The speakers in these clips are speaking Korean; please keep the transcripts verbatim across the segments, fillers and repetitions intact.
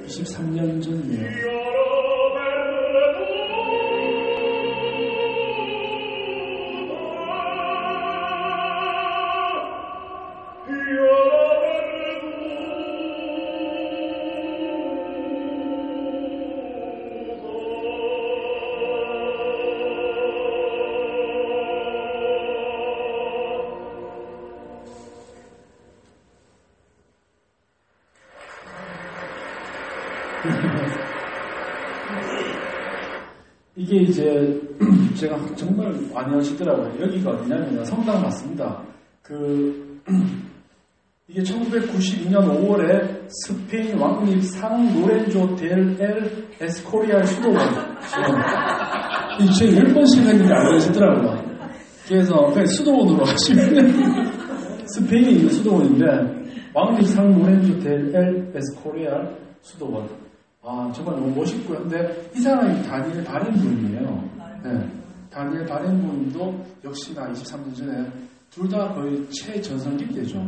이십삼 년 전이에요. 이게 이제 제가 정말 많이 하시더라고요. 여기가 어디냐면 성당 맞습니다. 그 이게 천구백구십이 년 오월에 스페인 왕립 상 로렌조 델 엘 에스코리알 수도원. 이 제가 열 번씩 했는데 안 하시더라고요. 그래서 그냥 수도원으로 하시면 스페인에 있는 수도원인데 왕립 상 로렌조 델 엘 에스코리알 수도원. 아, 정말 너무 멋있고요. 근데 이 사람이 다니엘 바렌분이에요. 네. 다니엘 바렌분도 역시나 이십삼 년 전에 둘 다 거의 최전성기 때죠.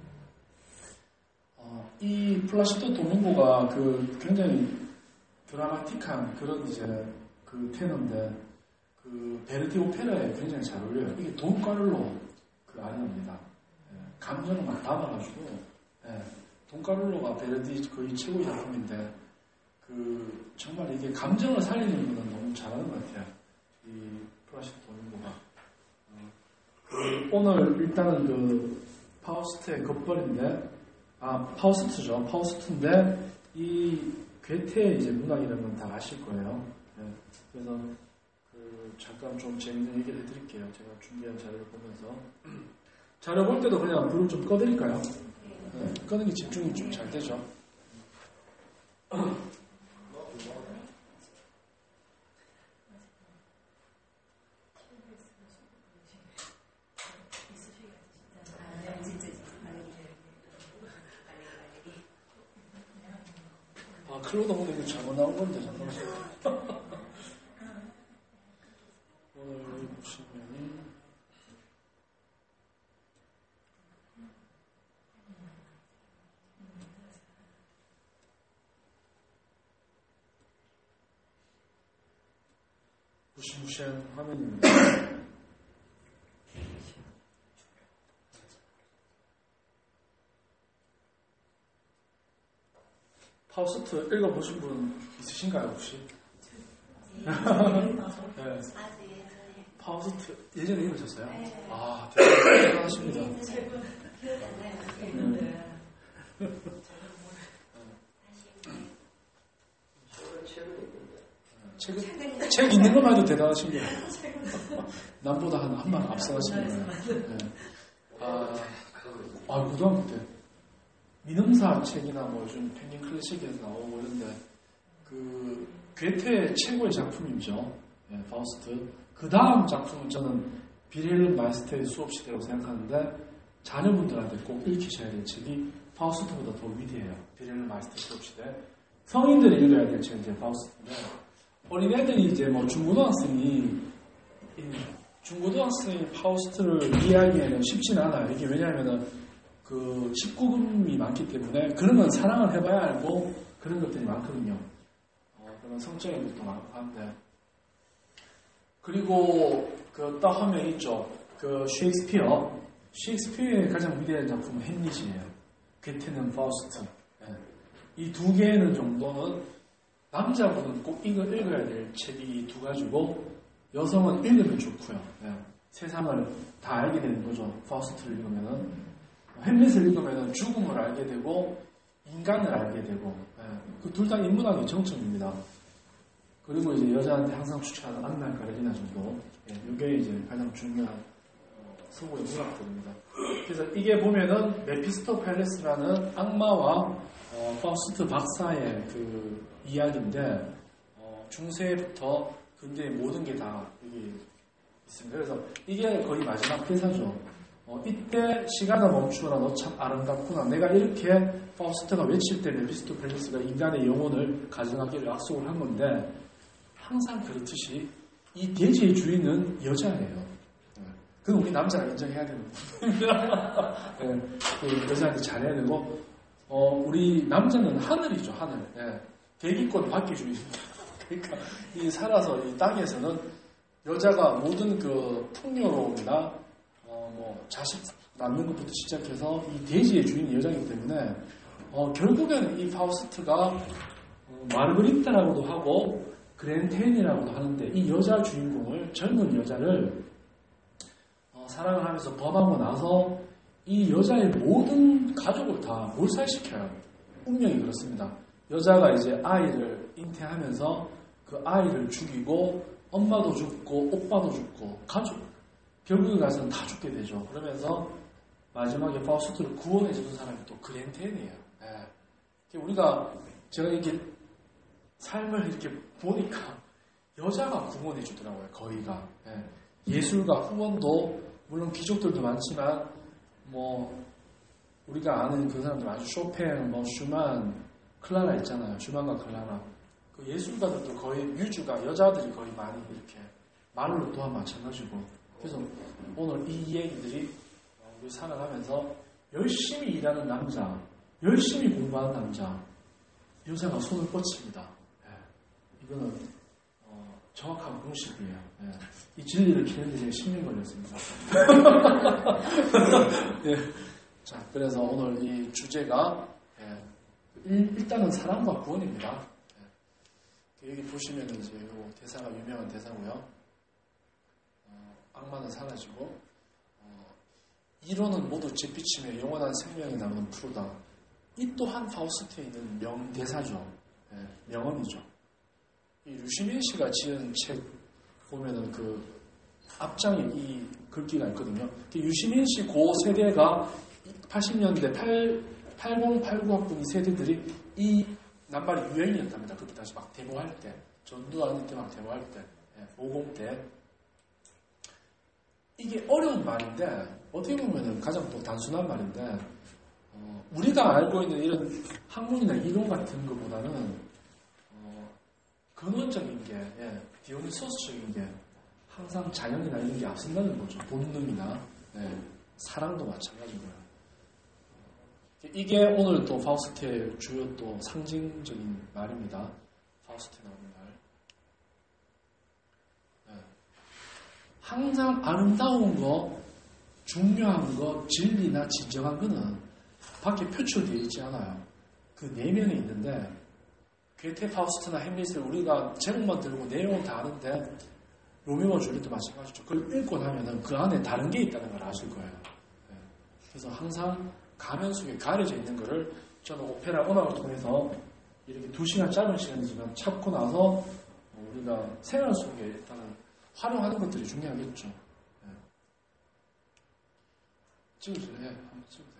어, 이 플라시도 도밍고가 그 굉장히 드라마틱한 그런 이제 그 테너인데 그 베르디 오페라에 굉장히 잘 어울려요. 이게 돈가룰로 그 아니입니다. 네. 감정을 막 담아가지고 네. 돈가룰로가 베르디 거의 최고의 작품인데 그 정말 이게 감정을 살리는 거는 너무 잘하는 것 같아요. 이 플라시도 도밍고가. 어, 그 오늘 일단은 그 파우스트의 겉벌인데, 아 파우스트죠. 파우스트인데 이 괴테의 이제 문학이라는 건 다 아실 거예요. 네, 그래서 그 잠깐 좀 재밌는 얘기를 해드릴게요. 제가 준비한 자료를 보면서 자료 볼 때도 그냥 불을 좀 꺼드릴까요? 네, 끄는 게 집중이 좀 잘 되죠. 아, 클로드 오늘 이거 잘못 나온 건데, 잠깐만요. 오늘 보시면은, 무시무시한 화면입니다. 파우스트 읽어보신 분 있으신가요, 혹시? 네. 파우스트 예전에 읽으셨어요? 아, 대단하십니다. 네. 책, 책 있는 것만 해도 대단하신 거예요. 남보다 한, 한 번 앞서가신 거예요. 네. 아, 아, 고등학교 때. 민음사 책이나 뭐 요즘 펭귄 클래식에서 나오고 이런데, 그, 괴테의 최고의 작품이죠. 네, 파우스트. 그 다음 작품은 저는 빌헬름 마이스터의 수업시대라고 생각하는데, 자녀분들한테 꼭 읽히셔야 될 책이 파우스트보다 더 위대해요. 빌헬름 마이스터 수업시대. 성인들이 읽어야 될 책은 이제 파우스트인데, 어린애들이 이제 뭐 중고등학생이, 중고등학생이 파우스트를 이해하기에는 쉽진 않아요. 이게 왜냐하면은 그 십구 금이 많기 때문에 그런 건 사랑을 해봐야 알고 그런 것들이 많거든요. 어, 그런 성적인 것도 많고 한데. 그리고 그 딱 한 명 있죠. 그 셰익스피어. 셰익스피어의 가장 위대한 작품은 햄릿이에요. 괴테는 파우스트. 네. 이 두 개는 정도는 남자분은 꼭 이거 읽어야 될 책이 두 가지고 여성은 읽으면 좋고요. 네. 세상을 다 알게 되는 거죠. 파우스트를 읽으면은 햄릿을 읽으면은 죽음을 알게 되고 인간을 알게 되고 네. 그 둘 다 인문학의 정점입니다. 그리고 이제 여자한테 항상 추천하는 안나 카레리나 정도. 네. 이게 이제 가장 중요한 서구의 문학들입니다. 그래서 이게 보면은 메피스토펠레스라는 악마와 어, 파우스트 박사의 그 이야기인데 어, 중세부터 근대의 모든 게 다 여기 있습니다. 그래서 이게 거의 마지막 대사죠. 어, 이때 시간을 멈추어라 너 참 아름답구나. 내가 이렇게 파우스트가 외칠 때 메피스토펠레스가 인간의 영혼을 가져가기를 약속을 한 건데 항상 그렇듯이 이 대지의 주인은 여자예요. 그건 우리 남자가 인정해야 되는 거예요. 네, 그 여자한테 잘해야 되고 어, 우리 남자는 하늘이죠, 하늘. 예. 대기권 받기주의입니다. 그러니까 이 살아서 이 땅에서는 여자가 모든 그 풍요로움이나 어, 뭐 자식 낳는 것부터 시작해서 이 대지의 주인이 여자이기 때문에 어, 결국에는 이 파우스트가 어, 마르그리타라고도 하고 그랜테인이라고도 하는데 이 여자 주인공을 젊은 여자를 어, 사랑을 하면서 범하고 나서 이 여자의 모든 가족을 다 몰살시켜요. 운명이 그렇습니다. 여자가 이제 아이를 잉태하면서 그 아이를 죽이고 엄마도 죽고 오빠도 죽고 가족 결국에 가서는 다 죽게 되죠. 그러면서 마지막에 파우스트를 구원해주는 사람이 또 그랜테인이에요. 예. 우리가 제가 이렇게 삶을 이렇게 보니까 여자가 구원해주더라고요. 거의가. 예. 예술가 후원도 물론 귀족들도 많지만 뭐 우리가 아는 그 사람들 아주 쇼팽, 뭐 슈만, 클라라 있잖아요. 슈만과 클라라. 그 예술가들도 거의 뮤즈가 여자들이 거의 많이 이렇게 말로 또한 마찬가지고. 그래서 오늘 이 얘기들이 우리 살아가면서 열심히 일하는 남자, 열심히 공부하는 남자, 여자가 손을 뻗칩니다. 예. 이거는 어, 정확한 공식이에요. 예. 이 진리를 키우는데 제가 십 년 걸렸습니다. 예. 자, 그래서 오늘 이 주제가 예. 일, 일단은 사랑과 구원입니다. 예. 여기 보시면 이제 요 대사가 유명한 대사고요. 어, 악마는 사라지고 어, 이론은 모두 재비침에 영원한 생명이 남는 프로다. 이 또한 파우스트에 있는 명대사죠. 예. 명언이죠. 이 류시민 씨가 지은 책 보면은 그 앞장에 이 글귀가 있거든요. 유시민 씨 고 세대가 팔십 년대 팔십, 팔구 학번 이 세대들이 이 낱말이 유행이었답니다. 그때 다시 막 데모할 때, 전두환 때 막 데모할 때, 예, 오십 때. 이게 어려운 말인데 어떻게 보면은 가장 또 단순한 말인데 어, 우리가 알고 있는 이런 학문이나 이론 같은 것보다는 어, 근원적인 게, 예, 디오니소스적인 게 항상 자연이나 이런 게 앞선다는 거죠. 본능이나 예, 사랑도 마찬가지고요. 이게 오늘 또 파우스트의 주요 또 상징적인 말입니다. 파우스트에 나오는 말. 네. 항상 아름다운 거, 중요한 거, 진리나 진정한 거는 밖에 표출되어 있지 않아요. 그 내면에 있는데 괴테, 파우스트나 햄릿을 우리가 제목만 들고 내용은 다 아는데 로미오와 줄리엣도 마찬가지죠. 그걸 읽고 나면은 그 안에 다른 게 있다는 걸 아실 거예요. 네. 그래서 항상 가면 속에 가려져 있는 거를 저는 오페라 음악을 통해서 이렇게 두 시간 짧은 시간이지만 찾고 나서 우리가 생활 속에 일단은 활용하는 것들이 중요하겠죠. 네. 찍으실래요? 한번 찍으세요.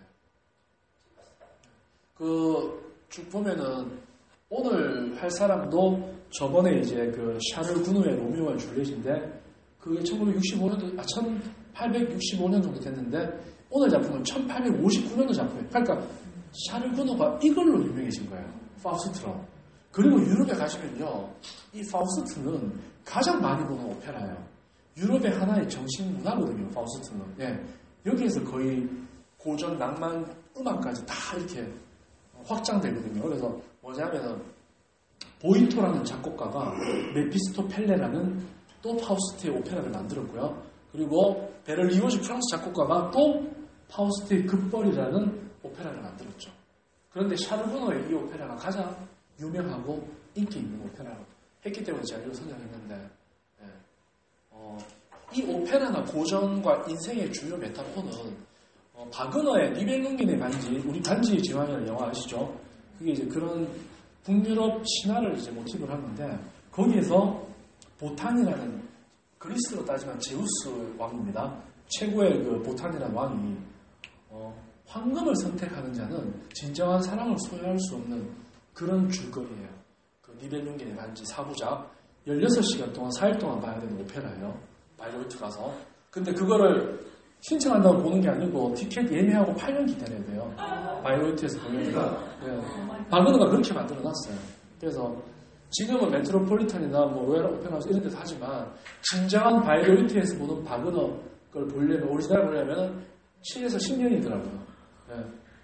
그 쭉 보면은 오늘 할 사람도 저번에 이제 그 샤를 구누의 로미오와 줄리엣인데 그게 천구백육십오 년도, 아, 천팔백육십오 년 정도 됐는데 오늘 작품은 천팔백오십구 년도 작품이에요. 그러니까 샤를 구누가 이걸로 유명해진 거예요. 파우스트로. 그리고 유럽에 가시면요, 이 파우스트는 가장 많이 보는 오페라예요. 유럽의 하나의 정신 문화거든요. 파우스트는. 예. 여기에서 거의 고전, 낭만, 음악까지 다 이렇게 확장되거든요. 그래서 뭐냐면은 보이토라는 작곡가가 메피스토펠레라는 또 파우스트의 오페라를 만들었고요. 그리고 베를리오시 프랑스 작곡가가 또 파우스트의 급벌이라는 오페라를 만들었죠. 그런데 샤르보노의 이 오페라가 가장 유명하고 인기 있는 오페라로 했기 때문에 제가 이걸 선정했는데, 네. 어, 이 오페라나 고전과 인생의 주요 메타포는 어, 바그너의 니벨룽겐의 반지, 우리 반지의 제왕이라는 영화 아시죠? 그게 이제 그런 북유럽 신화를 이제 모티브로 하는데 거기에서 보탄이라는 그리스로 따지면 제우스 왕입니다. 최고의 그 보탄이라는 왕이 어, 황금을 선택하는 자는 진정한 사랑을 소유할 수 없는 그런 줄거리예요. 그 니벨룽겐의 반지 사 부작 열여섯 시간 동안 사 일 동안 봐야 되는 오페라예요. 바이로이트 가서. 근데 그거를 신청한다고 보는 게 아니고 티켓 예매하고 팔 년 기다려야 돼요. 바이로이트에서 보려니까. 네. 바그너가 그렇게 만들어놨어요. 그래서 지금은 메트로폴리탄이나 뭐 로얄 오페라하우스 이런 데서 하지만 진정한 바이로이트에서 보는 바그너 걸 보려면, 오리지널 보려면 칠에서 십 년이더라고요. 네.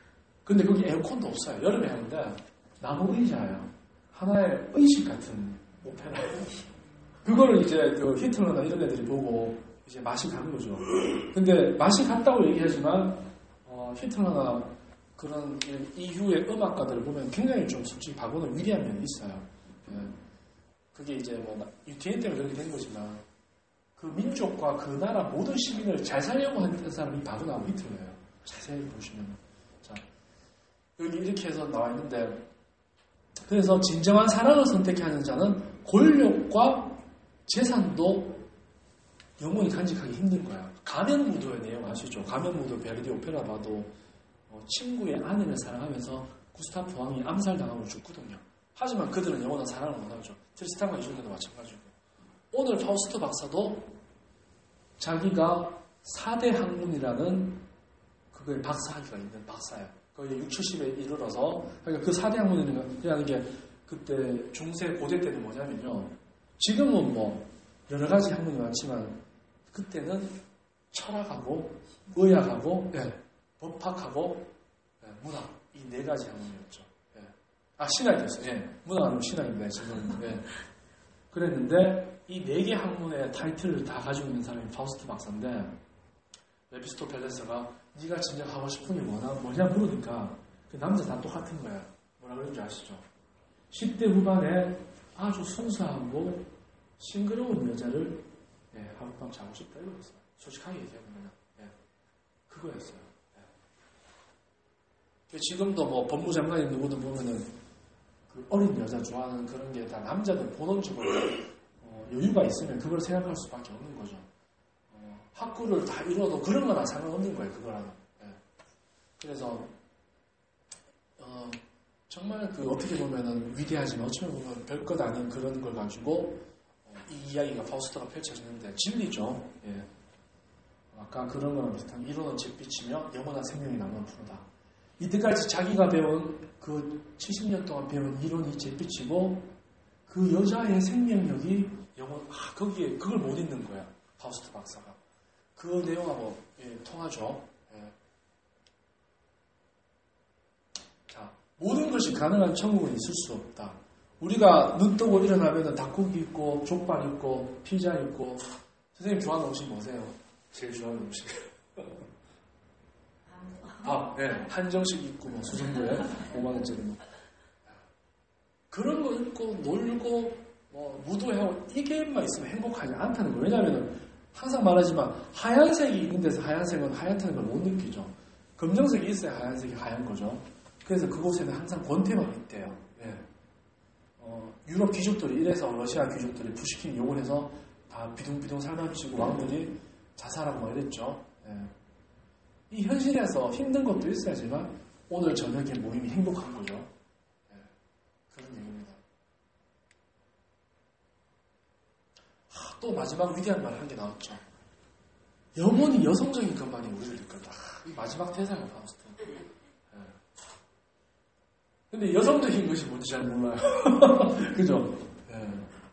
근데 거기 에어컨도 없어요. 여름에 하는데 나무 의자예요. 하나의 의식 같은 오페라. 그거를 이제 그 히틀러나 이런 애들이 보고 이제 맛이 간 거죠. 근데 맛이 갔다고 얘기하지만 어, 히틀러나 그런 이후의 음악가들을 보면 굉장히 좀 솔직히 바고는 위대한 면이 있어요. 예. 그게 이제 뭐 유티엔 때문에 그렇게 된 거지만 그 민족과 그 나라 모든 시민을 잘 살려고 하는 사람이 바고나하고 히틀러예요. 자세히 보시면. 자, 여기 이렇게 해서 나와 있는데 그래서 진정한 사랑을 선택해야 하는 자는 권력과 재산도 영원히 간직하기 힘든 거야. 가면무도의 내용 아시죠? 가면무도 베르디 오페라 봐도 어, 친구의 아내를 사랑하면서 구스타프 왕이 암살당하고 죽거든요. 하지만 그들은 영원한 사랑을 원하죠. 트리스탄과 이졸데도 마찬가지고. 오늘 파우스트 박사도 자기가 사 대 학문이라는 그거에 박사학위가 있는 박사예요. 거의 육, 칠십에 이르러서 그러니까 그 사 대 학문이라는 게 그때 중세 고대 때는 뭐냐면요. 지금은 뭐 여러 가지 학문이 많지만 그때는 철학하고 의학하고 예, 법학하고 예, 문학 이 네 가지 학문이었죠. 예. 아 신학이었어요. 예. 문학은 신학입니다. 지금. 예. 그랬는데 이 네 개 학문의 타이틀을 다 가지고 있는 사람이 파우스트 박사인데 메피스토펠레스가 네가 진짜 하고 싶은 게 뭐나 뭐냐 물으니까 그 남자 다 똑같은 거야. 뭐라 그런지 아시죠? 십 대 후반에 아주 순수하고 싱그러운 여자를 예, 하룻밤 자고 싶다 이거였어요. 솔직하게 얘기하면 예, 그거였어요. 예. 지금도 뭐 법무장관이 누구든 보면은 그 어린 여자 좋아하는 그런 게 다 남자들 본능적으로 어, 여유가 있으면 그걸 생각할 수밖에 없는 거죠. 어, 학구를 다 이뤄도 그런 거나 상관없는 거예요. 그거랑은. 예. 그래서 어, 정말 그 어떻게 보면은 위대하지만 어쩌면 보면 별것 아닌 그런 걸 가지고 이 이야기가 파우스트가 펼쳐지는데 진리죠. 예. 아까 그런 거랑 비슷한 이론은 잿빛이며 영원한 생명이 남는 푸르다. 이때까지 자기가 배운 그 칠십 년 동안 배운 이론이 잿빛이고 그 여자의 생명력이 영원 아 거기에 그걸 못 잊는 거야. 파우스트 박사가. 그 내용하고 예, 통하죠. 예. 자, 모든 것이 가능한 천국은 있을 수 없다. 우리가 눈 뜨고 일어나면 닭고기 있고 족발 있고 피자 있고 선생님 좋아하는 음식 뭐세요? 제일 좋아하는 음식 밥, 네, 한정식 있고 뭐 수정도에 오만 원짜리 뭐. 그런 거 있고 놀고 뭐 무도회하고 이게만 있으면 행복하지 않다는 거예요. 왜냐하면 항상 말하지만 하얀색이 있는 데서 하얀색은 하얗다는 걸 못 느끼죠. 검정색이 있어야 하얀색이 하얀 거죠. 그래서 그곳에는 항상 권태만 있대요. 네. 어, 유럽 귀족들이 이래서 러시아 귀족들이 푸시킨 욕을 해서 다 비둥비둥 살만치고 왕들이 자살하고 뭐 이랬죠. 예. 이 현실에서 힘든 것도 있어야지만 오늘 저녁에 모임이 행복한 거죠. 예. 그런 얘기입니다. 하, 또 마지막 위대한 말 한 게 나왔죠. 영원히 여성적인 것만이 우리를 이끌다. 이 마지막 대사가 파우스트. 근데 여성적인 것이 뭔지 잘 몰라요. 그죠? 예.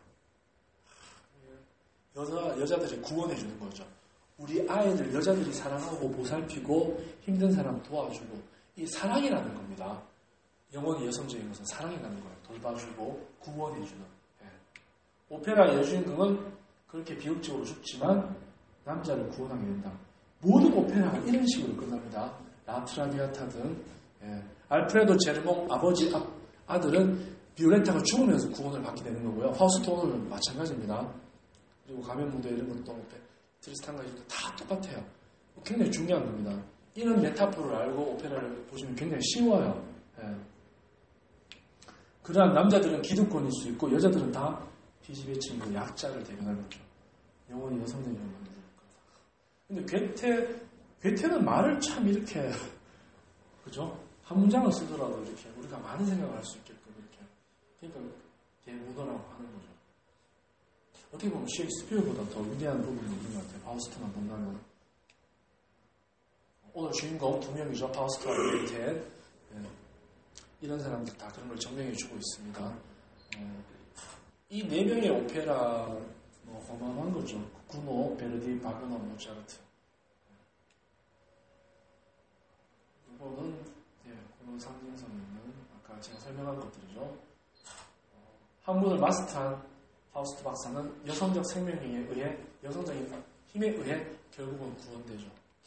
여자, 여자들이 구원해주는 거죠. 우리 아이들, 여자들이 사랑하고 보살피고 힘든 사람 도와주고 이 사랑이라는 겁니다. 영원히 여성적인 것은 사랑이라는 거예요. 돌봐주고 구원해주는. 예. 오페라의 여주인공은 그렇게 비극적으로 죽지만 남자를 구원하게 된다. 모든 오페라가 이런 식으로 끝납니다. 라트라비아타든 예. 알프레도 제르몽 아버지 아, 아들은 비올레타가 죽으면서 구원을 받게 되는 거고요. 파우스토는 마찬가지입니다. 그리고 가면무도 이런 것도 트리스탄과 이졸데 다 똑같아요. 굉장히 중요한 겁니다. 이런 메타포를 알고 오페라를 보시면 굉장히 쉬워요. 예. 그러한 남자들은 기득권일 수 있고 여자들은 다 피지배 친구 약자를 대변할 거죠. 영원히 여성적인 것만 누릴 거다. 근데 괴테, 괴테는 말을 참 이렇게 그죠? 한 문장을 쓰더라도 이렇게 우리가 많은 생각을 할 수 있게끔 이렇게 그러니까 대문어라고 하는 거죠. 어떻게 보면 셰익스피어보다 더 위대한 부분이 있는 것 같아요. 파우스트만 본다면 오늘 주인공 두 명이죠. 파우스트와 괴테 네. 이런 사람들 다 그런 걸 증명해 주고 있습니다. 어, 이 네 명의 오페라 뭐 어마어마한 거죠. 구노, 베르디, 바그너, 모차르트. 이거는 예, 어떤 상징성이 있는 아까 제가 설명한 것들이죠. 학문을 마스터한 파우스트 박사는 여성적 생명에 의해 여성적인 힘에 의해 결국은 구원되죠.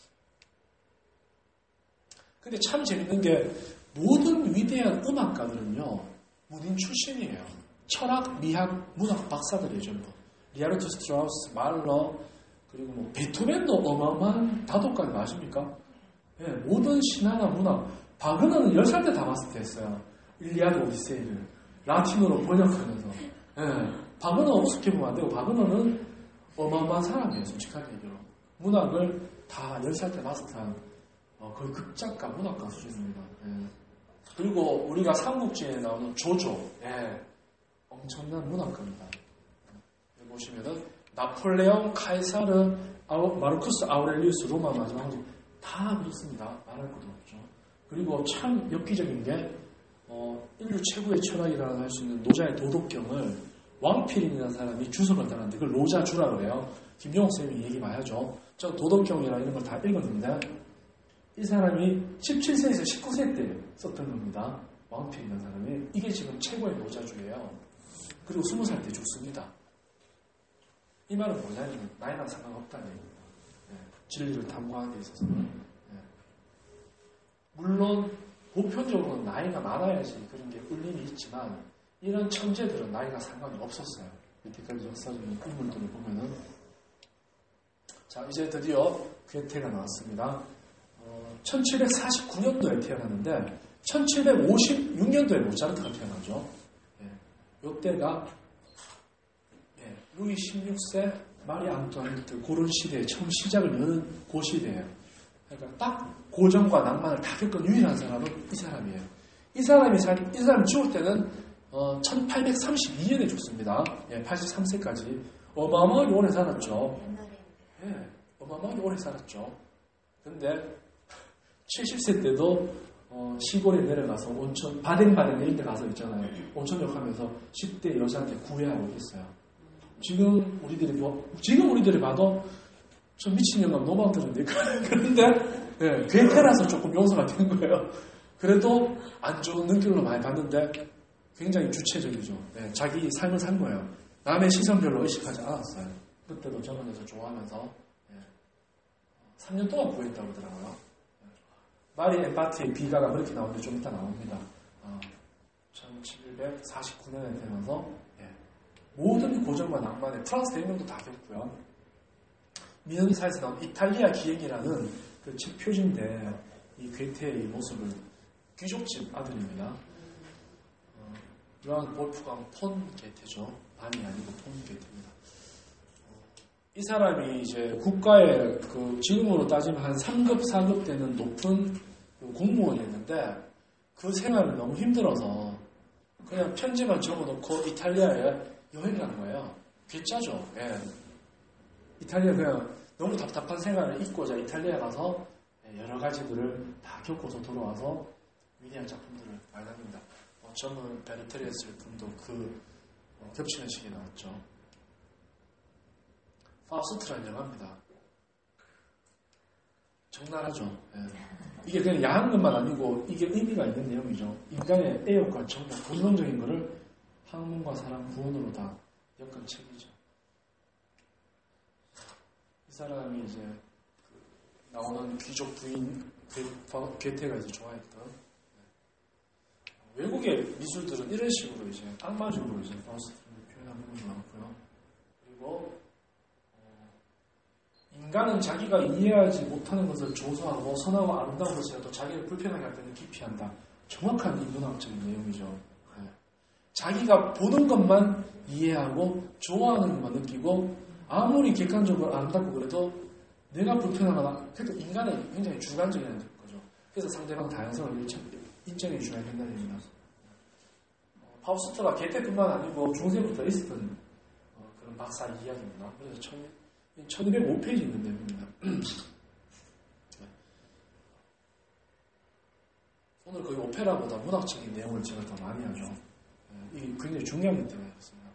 근데 참 재밌는 게 모든 위대한 음악가들은요 문인 출신이에요. 철학, 미학, 문학 박사들이에요. 전부. 리하르트 스트라우스, 말러 그리고 뭐 베토벤도 어마어마한 다독가는 아십니까? 네, 모든 신화나 문학 바그너는 열 살 때 다 마스터했어요. 일리아드 오디세이를 라틴어로 번역하면서. 네, 바그너 우습게보면 안 되고 바그너는 어마어마한 사람이에요. 솔직하게 얘기로. 문학을 다 열 살 때 마스터한 어, 거의 극작가, 문학가 수준입니다. 네. 그리고 우리가 삼국지에 나오는 조조, 예, 엄청난 문학가입니다. 여기 보시면은 나폴레옹, 카이사르, 아우, 마르쿠스 아우렐리우스, 로마 마지막으로 다 그렇습니다. 말할 것도 없죠. 그리고 참 엽기적인 게 어, 인류 최고의 철학이라고 할 수 있는 노자의 도덕경을 왕필이라는 사람이 주석을 달았는데 그걸 노자주라고 해요. 김용옥 선생님이 얘기 많이 하죠. 저 도덕경이나 이런 걸 다 읽었는데 이 사람이 십칠 세에서 십구 세 때 썼던 겁니다. 왕필이라는 사람이. 이게 지금 최고의 노자주예요. 그리고 스무 살 때 죽습니다. 이 말은 뭐냐면 나이랑 상관없다는 얘기입니다. 네. 진리를 탐구하는 데 있어서는. 네. 물론 보편적으로는 나이가 많아야지 그런 게 울림이 있지만 이런 천재들은 나이가 상관이 없었어요. 이때까지 역사적인 인물들을 보면은. 자, 이제 드디어 괴테가 나왔습니다. 어, 천칠백사십구 년도에 태어났는데 천칠백오십육 년도에 모차르트가 태어나죠. 예, 이때가 예, 루이 십육 세 마리 앙투아네트 고른 시대에 처음 시작을 여는 그 시대예요. 그러니까 딱 고정과 낭만을 다 겪은 유일한 사람은 이 사람이에요. 이 사람이 살, 이 사람이 죽을 때는 어, 천팔백삼십이 년에 죽습니다. 예, 팔십삼 세까지 어마어마하게 오래 살았죠. 예, 어마어마하게 오래 살았죠. 근데 칠십 세 때도 어, 시골에 내려가서 온천, 바덴바덴 이런 데 가서 있잖아요. 온천욕 하면서 십 대 여자한테 구애하고 있어요. 지금 우리들이 뭐, 지금 우리들이 봐도 좀 미친 영감 너무 많던데. 그런데, 네, 괴테라서 조금 용서가 된 거예요. 그래도 안 좋은 눈길로 많이 봤는데 굉장히 주체적이죠. 네, 자기 삶을 산 거예요. 남의 시선 별로 의식하지 않았어요. 그때도 저번에서 좋아하면서 네, 삼 년 동안 구했다고 하더라고요. 마리 엠바티의 비가가 그렇게 나오는데 좀 이따 나옵니다. 어, 천칠백사십구 년에 태어나서 예, 모든 고전과 낭만의 프랑스 대혁명도 다 겪고요. 미네사에서 나온 이탈리아 기행이라는 그 책 표지인데 이 괴테의 이 모습을 귀족집 아들입니다. 어, 요한 볼프강 폰 괴테죠. 반이 아니고 폰 괴테입니다. 이 사람이 이제 국가의 그 지금으로 따지면 한 삼 급, 사 급 되는 높은 그 공무원이었는데 그 생활이 너무 힘들어서 그냥 편지만 적어놓고 이탈리아에 여행 간 거예요. 괴짜죠. 예. 이탈리아 그냥 너무 답답한 생활을 잊고자 이탈리아 가서 여러 가지들을 다 겪고서 돌아와서 위대한 작품들을 발간합니다. 어, 젊은 베르테리의 일품도 그 어, 겹치는 시기에 나왔죠. 파우스트라는 영화입니다. 적나라하죠. 예. 이게 그냥 야한 것만 아니고 이게 의미가 있는 내용이죠. 인간의 애욕과 정말 본능적인 것을 학문과 사랑, 구원으로 다 엮은 책이죠. 이 사람이 이제 그 나오는 귀족 부인 괴테가 이제 좋아했던 외국의 미술들은 이런 식으로 이제 악마적으로 이제 파우스트를 표현한 부분이 많고요. 그리고 인간은 자기가 이해하지 못하는 것을 조소하고 선하고 아름다운 것이라도 자기를 불편하게 할 때는 기피한다. 정확한 인문학적인 내용이죠. 네. 자기가 보는 것만 이해하고 좋아하는 것만 느끼고 아무리 객관적으로 아름답고 그래도 내가 불편하거나 그래도 인간은 굉장히 주관적인 거죠. 그래서 상대방 다양성을 인정해 줘야 된다는 얘기입니다. 어, 파우스트가 괴테뿐만 아니고 중세부터 있었던 어, 그런 박사 이야기입니다. 그래서 처음에 천이백오 페이지 있는 내용입니다. 오늘 거의 오페라보다 문학적인 내용을 제가 더 많이 하죠. 이게 굉장히 중요하기 때문에 그렇습니다.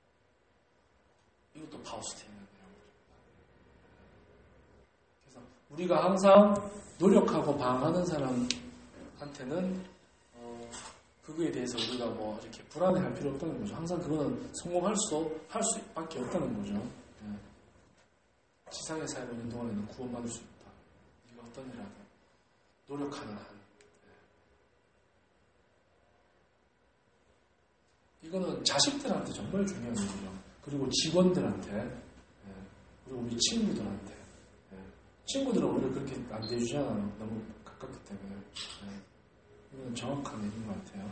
이것도 파우스트에 있는 내용입니다. 그래서 우리가 항상 노력하고 방황하는 사람한테는 어, 그거에 대해서 우리가 뭐 이렇게 불안해할 필요 없다는 거죠. 항상 그거는 성공할 수, 할 수밖에 없다는 거죠. 예. 지상에 살고 있는 동안에는 구원받을 수 있다. 이게 어떤 일이라도 노력하는 한. 예. 이거는 자식들한테 정말 중요한 일이죠. 그리고 직원들한테, 예. 그리고 우리 친구들한테. 예. 친구들은 오히려 그렇게 안 대주잖아요. 너무 가깝기 때문에. 예. 이건 정확한 얘기인 것 같아요.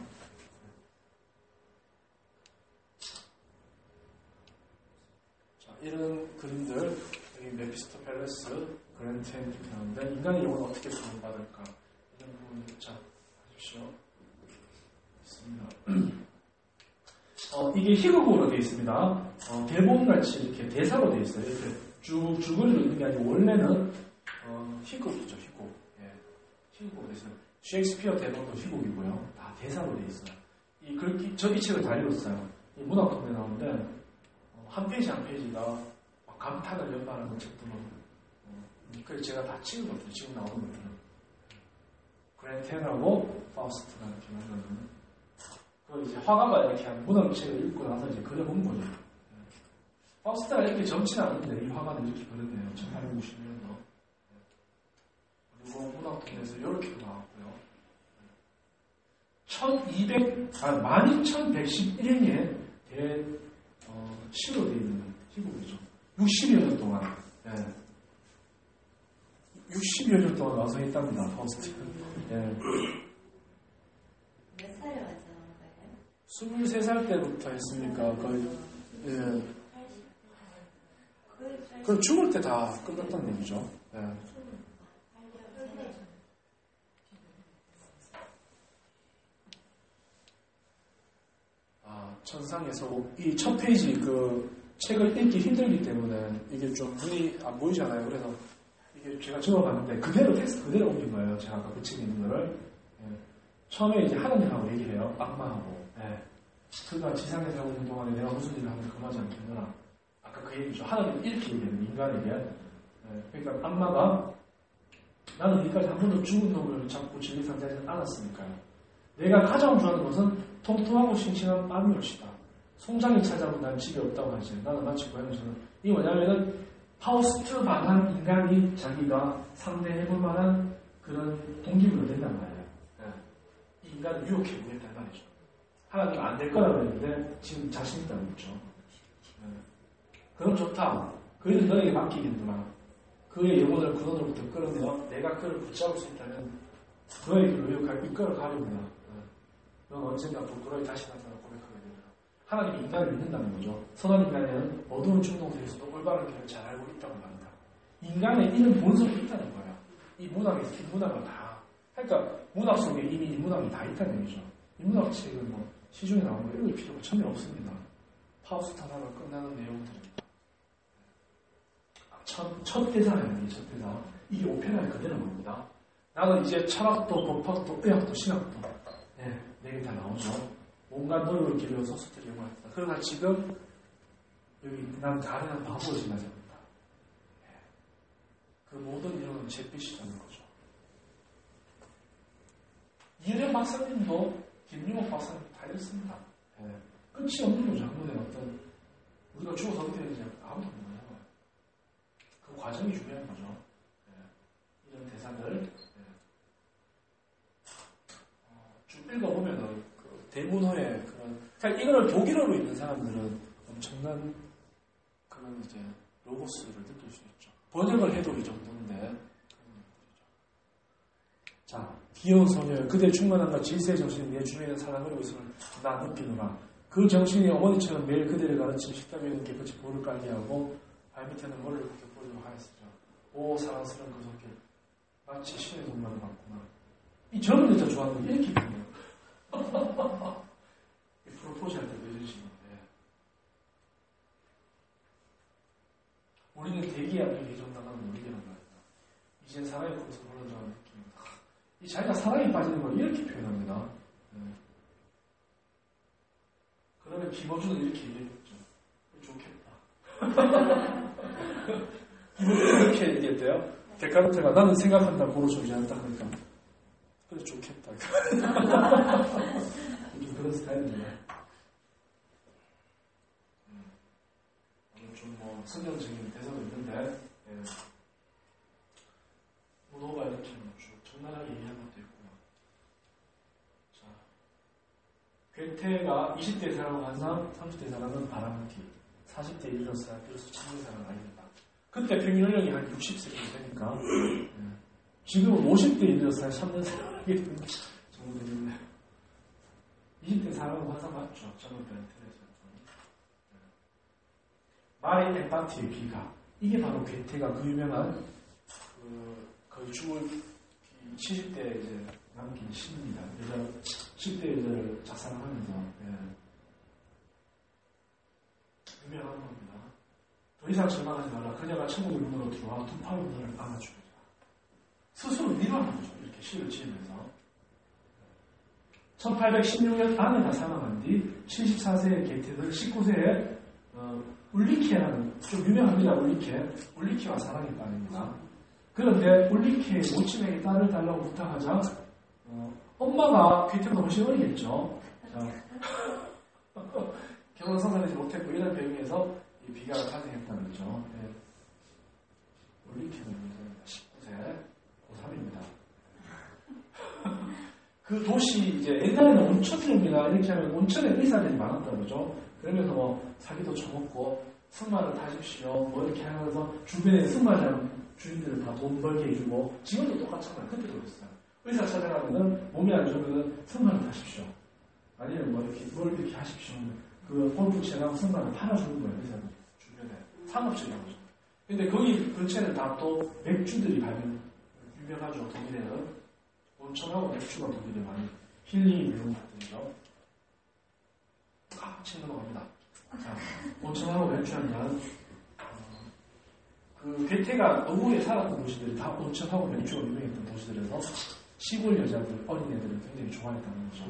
자, 이런 그림들, 여기 메피스토펠레스, 그랜트햄 이렇게 나오는데, 인간의 영혼은 어떻게 구원받을까? 이런 부분, 자, 하십시오. 있습니다. 어, 이게 희극으로 되어 있습니다. 어, 대본같이 이렇게 대사로 되어 있어요. 이렇게 쭉 줄거리로 있는 게 아니고, 원래는, 어, 희극이죠, 희극. 예. 희극으로 되어 있어요. 셰익스피어 대본도 희곡이고요. 다 대사로 되어 있어요. 이 글귀, 저 이 책을 다 읽었어요. 이 문학동에 나오는데, 어, 한 페이지 한 페이지가 막 감탄을 연발하는 책들은, 어, 그래서 제가 다 찍은 것들, 지금 나오는 것들은. 그랜텐하고 파우스트가 이렇게 만드는. 그 이제 화가가 이렇게 한 문학책을 읽고 나서 이제 그려본 거죠. 파우스트가 이렇게 젊지는 않은데, 이 화가는 이렇게 그렸네요. 천팔백구십 년도. 그리고 문학동에서 이렇게 나왔고요. 천이백, 아, 만 이천백십일 년에 대, 어, 시로 되어 있는 희곡이죠. 육십여 년 동안, 예. 육십여 년 동안 완성했답니다, 파우스트. 예. 몇 살에 완성한 거예요? 스물세 살 때부터 했으니까, 거의, 예. 그 죽을 때 다 끝났다는 얘기죠. 예. 천상에서 이 첫 페이지 그 책을 읽기 힘들기 때문에 이게 좀 눈이 안 보이잖아요. 그래서 이게 제가 적어봤는데 그대로 텍스트 그대로 옮긴 거예요. 제가 아까 그 책에 있는 거를. 예. 처음에 이제 하나님하고 얘기를 해요. 악마하고. 예. 그가 지상에 살고 있는 동안에 내가 무슨 일을 하면 금하지 않겠느냐. 아까 그 얘기죠. 하나님은 이렇게 얘기해요. 인간에게. 예. 그러니까 악마가 나는 여기까지 한 번도 죽은 놈을 잡고 진리상 자리에서 안았으니까요. 내가 가장 좋아하는 것은 통통하고 싱싱한 빵이 옳시다. 송장이 찾아온 난 집이 없다고 하지. 나는 마치 고향에서는. 이게 뭐냐면은 파우스트 반한 인간이 자기가 상대해볼 만한 그런 동기부여 된단 말이에요. 네. 이 인간을 유혹해 보겠다는 말이죠. 하나님 안 될 거라고 했는데 지금 자신 있다고 했죠. 네. 그럼 좋다. 그래도 너에게 맡기겠노라. 그의 영혼을 근원으로부터 끌어내어 내가 그를 붙잡을 수 있다면 너의 길로 유혹하여 이끌어 가려구나. 넌 언젠가 부끄러이 다시 나타나 고백하게 됩니다. 하나님이 인간을 믿는다는 거죠. 선한 인간에는 어두운 충동 속에서도 올바른 길을 잘 알고 있다고 말합니다. 인간의 이런 본성이 있다는 거예요. 이 문학에서 이 문학을 다. 그러니까 문학 속에 이미 이 문학이 다 있다는 얘기죠. 이 문학 책은 뭐 시중에 나오는 거 읽을 필요가 전혀 없습니다. 파우스트 하나로 끝나는 내용들입니다. 첫, 첫 대사예요. 첫 대사. 이게 오페라의 그대로 봅니다. 나는 이제 철학도 법학도 의학도 신학도 네, 내게 다 나오죠. 온갖 노력을 기울여 소수들이 영화했다. 그러나 지금 여기 난 가련한 바보로 지나집니다. 네. 그 모든 이론은 잿빛이라는 거죠. 이혜련 박사님도 김용옥 박사님 다 읽습니다. 네. 끝이 없는 거죠. 한번에 어떤 우리가 죽어서 어떻게 되는지 아무도 몰라요. 그 과정이 중요한 거죠. 네. 이런 대사들 네. 어, 쭉 읽어보면은 그 대문호의 그런 그러니까 이거를 독일어로 읽는 사람들은 엄청난 그런 이제 로고스를 느낄 수 있죠. 번역을 해도 이 정도인데. 자, 귀여운 소녀, 그대 충만함과 질서의 정신이 내 주변에 사랑을 있음을 나 느끼노라. 그 정신이 어머니처럼 매일 그대를 가르치는 식탁 위에는 깨끗이 볼을 깔게 하고 발밑에는 머리를 그렇게 뿌리고 하였으죠. 오 사랑스러운 그 손길, 마치 신의 동반을 받구나. 이 젊은 여자 좋아하는 거 이렇게 보네요. 프로포즈 할 때도 이런 식인데 우리는 대기압력에 의존당하는 우리라는 말입니다. 이제 사랑의 꿈에서 물러나는 느낌입니다. 이 자기가 사랑에 빠지는 걸 이렇게 표현합니다. 네. 그러면 김어준은 이렇게 얘기했죠. 좋겠다. 김어준은 이렇게 얘기했대요. 데카르트가 나는 생각한다, 고로 존재한다 그러니까 그래 좋겠다. 좀 그런 스타일이네. 음. 좀뭐 선정적인 대사도 있는데 예. 문호가 이렇게 쭉 적나라하게 얘기한 것도 있고요. 자, 괴테가 이십 대 사람은 환상, 삼십 대 사람은 바람기, 사십 대 이르렀어야 그래서 참는 사람을 알린다. 그때 평균 연령이 한 육십 세 되니까 예. 지금은 오십 대 이르렀어야 참는 사람을 알게 되는 정도 되는데 이십 대 사람은 환상 맞죠? 저는 벤틀에서 말의 엠파티의 비가 이게 바로 괴테가 그 유명한 그 거의 죽을 칠십 대 이제 남긴 시입니다. 여자 십 대 여자를 작사하면서 예. 유명한 겁니다. 더 이상 절망하지 마라. 그녀가 천국의 문으로 들어와 두 팔의 문을 안아주리라. 스스로 위로하는 거죠. 이렇게 시를 지으면서 천팔백십육 년 아내가 사망한 뒤 칠십사 세의 게테는 십구 세에 어, 울리케라는 좀 유명합니다. 울리케 울리케와 사랑에 빠집니다. 그런데 울리케의 모친에게 딸을 달라고 부탁하자 어, 엄마가 괴테보다 훨씬 어리겠죠. 결혼 성사되지 못했고 이런 배경에서 이 비가가 탄생했다는 거죠. 네. 울리케는 십구 세 고삼입니다. 그 도시 이제 옛날에는 온천입니다. 이렇게 하면 온천에 의사들이 많았다고 그러죠. 그러면서 뭐 사기도 쳐먹고 승마를 타십시오. 뭐 이렇게 하면서 주변에 승마장 주인들을 다 돈 벌게 해주고 지금도 똑같잖아요. 그때도 그랬어요. 의사 찾아가면은 몸이 안 좋으면 승마를 타십시오. 아니면 뭐 이렇게 뭘 이렇게 하십시오. 그 골프채랑 승마를 팔아주는 거예요. 의사들 주변에 상업적인 거죠. 근데 거기 근처에는 다 또 맥주들이 발견 유명하죠. 독일에는 온천하고 맥주가 독일에 많이 힐링이 되는 것들이죠. 아, 책 넘어갑니다. 자, 온천하고 맥주 한 잔. 그 괴테가 노후에 살았던 도시들이 다 온천하고 맥주가 유명했던 도시들에서 시골 여자들, 어린애들을 굉장히 좋아했다는 거죠.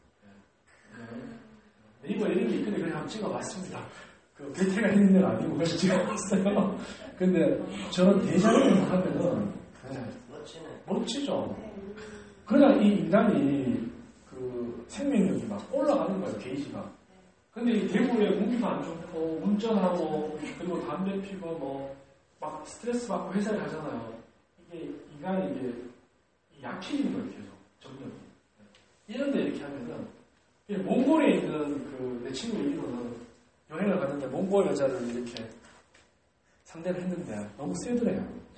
네. 이거 이런 게 있는데 그냥 한번 찍어봤습니다. 그 괴테가 있는 데는 아니고 그냥 찍어봤어요. 근데 저런 대자연을 하면은 네, 멋지죠. 그러나 이 인간이 그 생명력이 막 올라가는 거예요. 게이지가. 근데 이 대구에 공기도 안 좋고 운전하고 그리고 담배 피고 뭐 막 스트레스 받고 회사에 가잖아요. 이게 인간이 이게 약해지는 거예요. 계속 정력이. 이런데 이렇게 하면은 몽골에 있는 그 내 친구 얘기로는 여행을 갔는데 몽골 여자를 이렇게 상대를 했는데 너무 세더래요.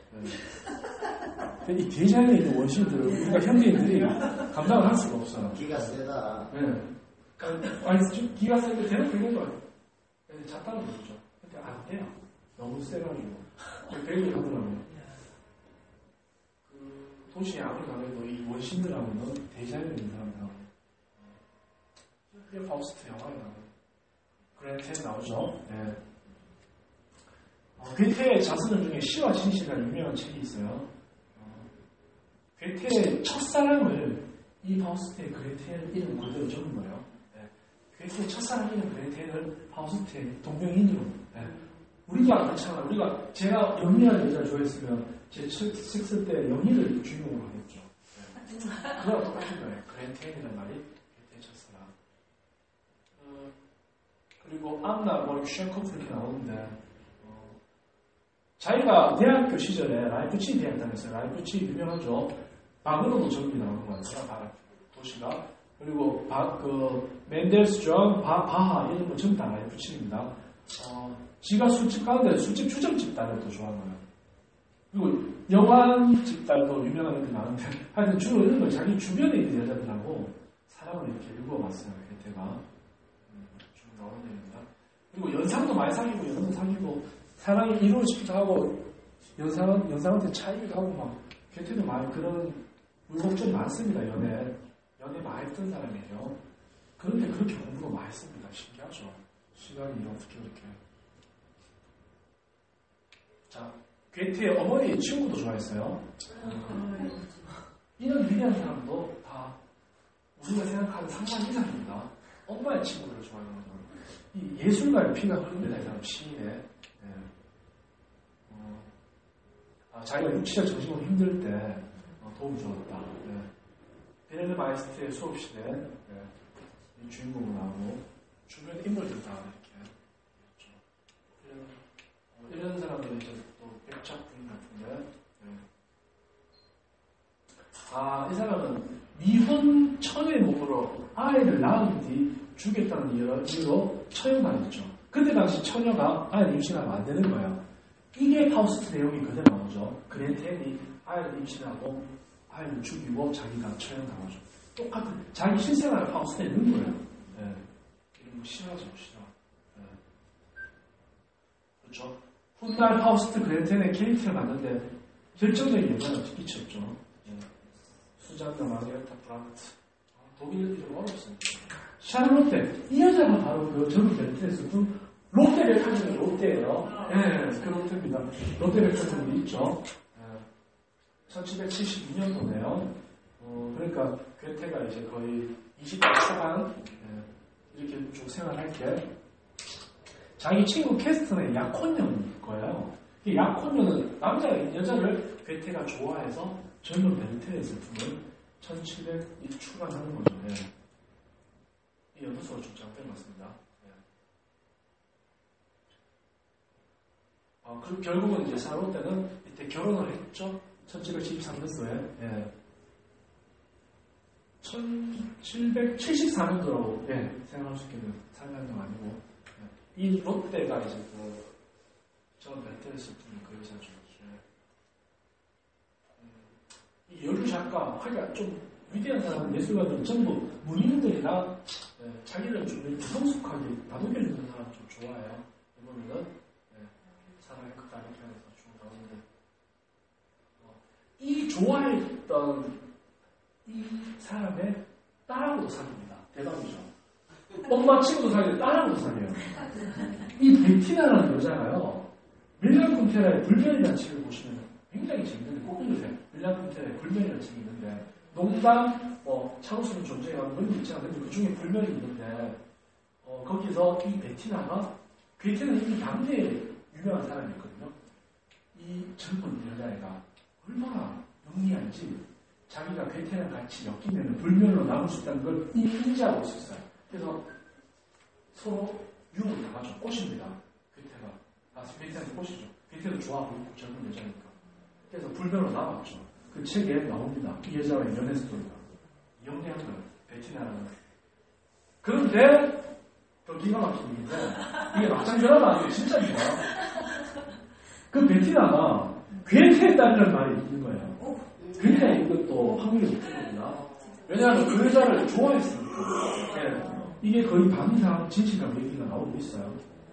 네. 이 대자연에 있는 원시들을 우리가 현대인들이 감당을 할 수가 없어요. 기가 세다. 네. 아니 기가 세는데 대놓고 있는 거예요. 잤다는 거죠. 근데 안 돼요. 너무 세가지고. 그 얘기를 하더라고요. 그 도시에 아무리 가도 이 원신들하고는 대자연에 있는 사람들하고 이게 파우스트 영화에 나오는 그랜트에 나오죠. 네. 어, 괴테의 자서전 중에 시와 진실이라는 유명한 책이 있어요. 어, 괴테의 첫사랑을 이 파우스트의 그레테의 이름 그대로 적은 거예요. 네. 괴테의 첫사랑 이름 그레테를 파우스트의 동명이인으로 네. 우리가 그렇잖아. 우리가 제가 영리한 여자를 좋아했으면 제 책 쓸 때 영희를 주인공으로 하겠죠. 네. 그거랑 똑같은 거예요. 그랜테인이라는 말이 괴테의 첫사랑. 어, 그리고 암나 뭐 슈엔코프 이렇게 나오는데 어, 자기가 대학교 시절에 라이프치 대학 다녔어요. 라이프치 유명하죠. 바그로도 전기 나오는 거예요. 도시가. 그리고 바, 그 맨델스존, 바, 바하 이런 거 전부 다 라이프치입니다. 어, 지가 술집 가는데 술집 주점집 딸을 더 좋아하는 거예요. 그리고 여관집 딸도 유명한 애들이 많은데 하여튼 주로 이런 걸 자기 주변에 있는 여자들하고 사랑을 이렇게 읽어봤어요. 괴테가. 음, 좀 나오는 얘기입니다. 그리고 연상도 많이 사귀고 연상도 사귀고 사랑이 이루어지기도 하고 연상, 연상한테 차이기도 하고 막 괴테도 많이 그런 물곡점이 많습니다. 연애. 연애 많이 했던 사람이에요. 그런데 그렇게 공부를 많이 했습니다. 신기하죠. 시간이 어떻게 그렇게. 자, 괴테의 어머니의 친구도 좋아했어요. 이런 위대한 사람도 다 우리가 생각하는 상상 이상입니다. 엄마의 친구를 좋아하는 거죠. 이 예술가의 피가 흐릅니다. 이 사람 시인의. 네. 어, 아, 자기가 육체적 정신으로 힘들 때 어, 도움을 주었다. 예. 베네드 마이스트의 수업시대 예. 이 주인공을 나오고 주변 인물들 다 이렇게 있죠. 이런, 어, 이런 사람들이 이제 또 백작 부인 같은데 예. 아, 이 사람은 미혼 처녀의 몸으로 아이를 낳은 뒤 죽였다는 이유로 처형당했죠. 그때 당시 처녀가 아이를 임신하면 안 되는 거예요. 이게 파우스트 내용이 그대로 나오죠. 그레텔이 아이를 임신하고 아이를 죽이고 자기가 처형당하죠. 똑같은 자기 실생활을 파우스트에 넣은 거예요. 네. 이런 거 싫어하죠, 싫어. 네. 그렇죠. 훗날 파우스트 그레텔의 캐릭터를 만드는데 결정적인 영향을 끼쳤죠. 네. 수잔나 마리아타 브란트. 독일 이름 어렵습니다. 샤를로테. 이 여자가 바로 그 젊은 베트에서 롯데백화점이 롯데예요. 예, 네, 그 롯데입니다. 롯데백화점이 있죠. 네. 천칠백칠십이 년도네요. 어, 그러니까 괴테가 이제 거의 이십 대 초반 네, 이렇게 쭉 생활할 때 자기 친구 캐스턴의 약혼녀일 거예요. 이 약혼녀는 남자 여자를 괴테가 좋아해서 젊은 베트의 슬픔을 천칠백이 출간하는 거죠. 네. 이 연도수가 좀 잘못된 것 같습니다. 네. 아, 그리고 결국은 이제 샤롯데는 이때 결혼을 했죠. 천칠백칠십삼 년도에. 예. 천칠백칠십사 년도라고 예, 생각할 수 있겠는 살면도 아니고 예. 이 롯데가 이제 그 전 베테를 슬픔을 그 여자죠. 예. 이 여류 작가, 그러니까 좀 위대한 사람, 예술가들은 전부 문인들이나 예, 자기를 좀 이렇게 성숙하게 다독여주는 사람 좀 좋아해요. 이번에는 예, 사랑의 끝까지 편에서 쭉 나오는데 어, 이 좋아했던 이 사람의 딸하고도 사귀입니다. 대박이죠. 엄마 친구도 사귀고 딸하고도 사귀어요. 이 베티나라는 여자가요. 밀란 쿤테라의 불변이라는 책을 보시면 굉장히 재밌는데 꼭 읽으세요. 밀란 쿤테라의 불변이라는 책이 있는데 농담, 뭐 차우스는 존재하는 그런 게 있잖아요. 근데 그 중에 불변이 있는데 어, 거기서 이 베티나가 베티나는 이미 당대에 유명한 사람이었거든요. 이 젊은 여자애가 얼마나 영리한지 자기가 괴테랑 같이 엮이면 불면으로 남을 수 있다는 걸 이미 인지하고 있었어요. 그래서 서로 유혹을 당하죠. 꼬십니다. 괴테가. 아, 괴테한테 꼬시죠. 괴테도 좋아하고 있고 젊은 여자니까. 그래서 불면으로 남았죠. 그 책에 나옵니다. 이 여자와의 연애 스토리가. 영리한 거예요. 베티나라는. 그런데 또 기가 막힌 일인데 이게 막장 드라마 아니에요. 진짜입니다. 그 베티나가 괴테에 딸이라는 말이 있는 거예요. 굉장히 이것도 확률이 높습니다. 왜냐하면 그 여자를 좋아했으니까. 네. 이게 거의 반 이상 진실감 얘기가 나오고 있어요.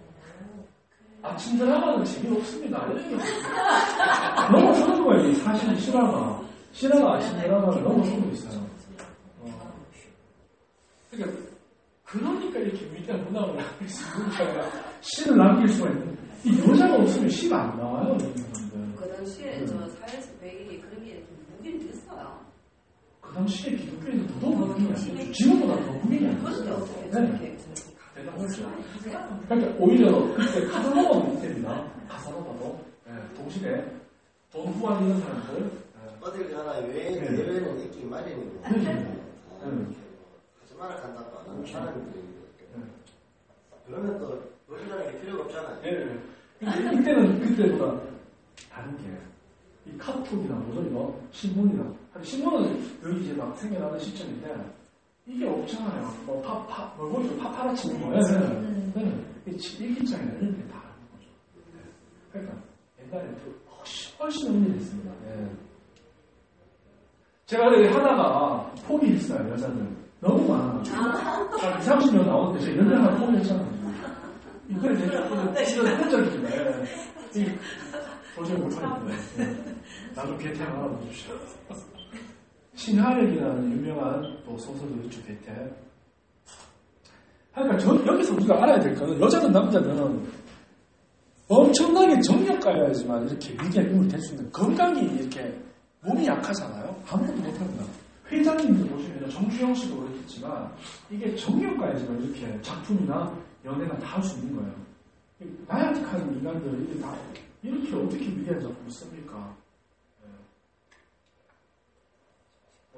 아침 드라마는 재미없습니다. 이런 게 너무 쏘는 거예요. 이 사실 실화가. 실화가 아침 드라마를 너무 쏘고 있어요. 어. 그러니까, 그러니까 이렇게 위대한 문학을 남길 수 있는 거야. 시를 남길 수가 있는. 이 여자가 없으면 시가 안 나와요. 그 당시에 네. 저 사회에서 배경이 그런 게 무기는 됐어요. 그 당시에 기독교에는 더더욱 무기는 아니었죠. 지금보다 더 무기는 아니었어요. 네. 대단하죠. 그러니까 오히려 그때 카사노바도 이때입니다. 카사노바도 네. 동시대 돈 후원 있는 사람들 네. 어딜 가나 외, 네. 외회는 있기 마련이고 네. 네. 하지마라 간다고 안 하는 사람들이 네. 그러면 또 노래라는 게 필요가 없잖아요. 네. 근데 이때는 그때보다 다른 게 이 카톡이나 뭐죠 이거 신문이나 신문은 여기 이제 막 생겨나는 시점인데 이게 없잖아요. 뭐 파파 뭐 뭐죠 파파라치 뭐 네. 네. 일기장이나 이런 게 다 하는 거죠. 네. 그러니까 옛날에 훨씬 훨씬 은밀했습니다. 네. 제가 하다가 포기했어요 여자들 너무 많아가지고 한 이삼십 년 나오는데 제가 연애 하나 포기했잖아요. 이거를 제가 진짜 끈적입니다. 이 도저히 못하겠네. 나도 괴테 하나 알아보십시오. 신하rek이라는 유명한 또 소설도 있죠, 괴테. 그러니까 저, 여기서 우리가 알아야 될 거는 여자든 남자든 엄청나게 정력가야지만 이렇게 위대한 인물이 될 수 있는 건강이 이렇게 몸이 약하잖아요. 아무것도 못합니다. 회장님들 보시면 정주영 씨도 그렇겠지만 이게 정력가야지만 이렇게 작품이나 연애나 다 할 수 있는 거예요. 나약한 인간들 이게 다 이렇게 어떻게 위대한 작품을 씁니까?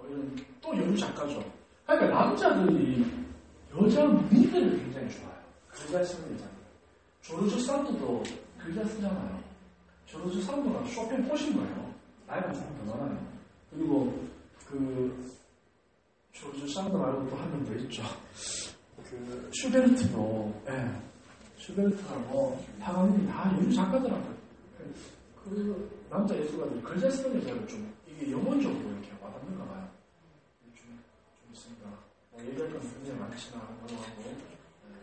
뭐 이런 또 여류 작가죠. 그러니까 남자들이 여자 무늬들을 굉장히 좋아해요. 글자 쓰는 여자들. 조르주 산도도 글자 쓰잖아요. 조르주 산도가 쇼팽 꼬신 거예요. 나이가 조금 더 많아요. 그리고 그 조르주 산도 말고 또 한 명 더 있죠. 그 슈베르트도, 예, 슈베르트하고 파가니니 다 여류 작가들하고 그 남자 예술가들이 글자 쓰는 여자를 좀 이게 영혼적으로 이렇게 와닿는가 봐요. 좀, 좀 있습니다. 뭐 얘기할 건 굉장히 많지만 넘어가고 네.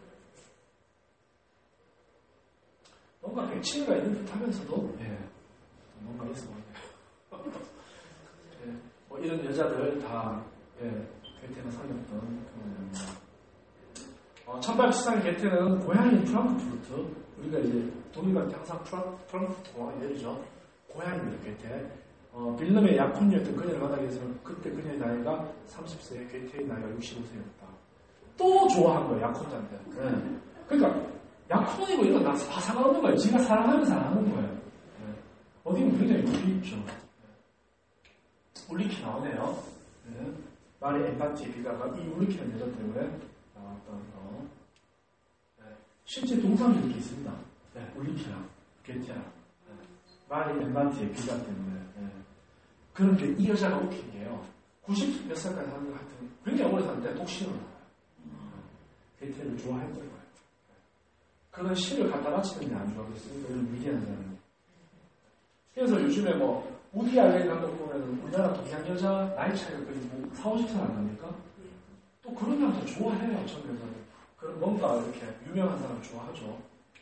뭔가 백치가 있는 듯 하면서도 예, 뭔가 있어 보이네요. 예, 뭐 이런 여자들 다 예, 게테가 사귀었던 그런 겁니다. 어, 천팔백십사 년 게테는 고향인 프랑크푸르트, 우리가 이제 독일 갈 때 항상 프랑크푸르트 공항이 내리죠. 고향입니다, 게테. 어, 빌름의 약혼녀였던 그녀를 만나기 위해서는 그때 그녀의 나이가 서른 세, 게테의 나이가 육십오 세였다. 또 좋아한 거예요, 약혼자인데. 네. 그러니까 약혼이고 이런 건 다 상관없는 거예요. 지가 사랑하면 사랑하는 거예요. 네. 어디 보면 굉장히 높이 있죠. 네. 울리키 나오네요. 네. 말의 엠파티 비가가 이 울리키는 여자 때문에 나왔던 거. 네. 실제 동상이 이렇게 있습니다. 네. 울리키랑 게테랑. 네. 말의 엠파티의 비가 때문에. 네. 그런데 이 여자가 웃긴 게요. 구십 몇 살까지 사는 것 같은 굉장히 오래 사는데 독신으로 나와요. 게테를 좋아했던 거예요. 그런 시를 갖다 바치는데 안 좋아하겠습니까? 이런 위대한 사람. 그래서 요즘에 뭐 우디 알렌 감독 보면 우리나라 동양 여자 나이 차이가 거의 뭐 사오십 살 안 납니까? 또 그런 남자 좋아해요. 전 여자는. 그런 뭔가 이렇게 유명한 사람 좋아하죠.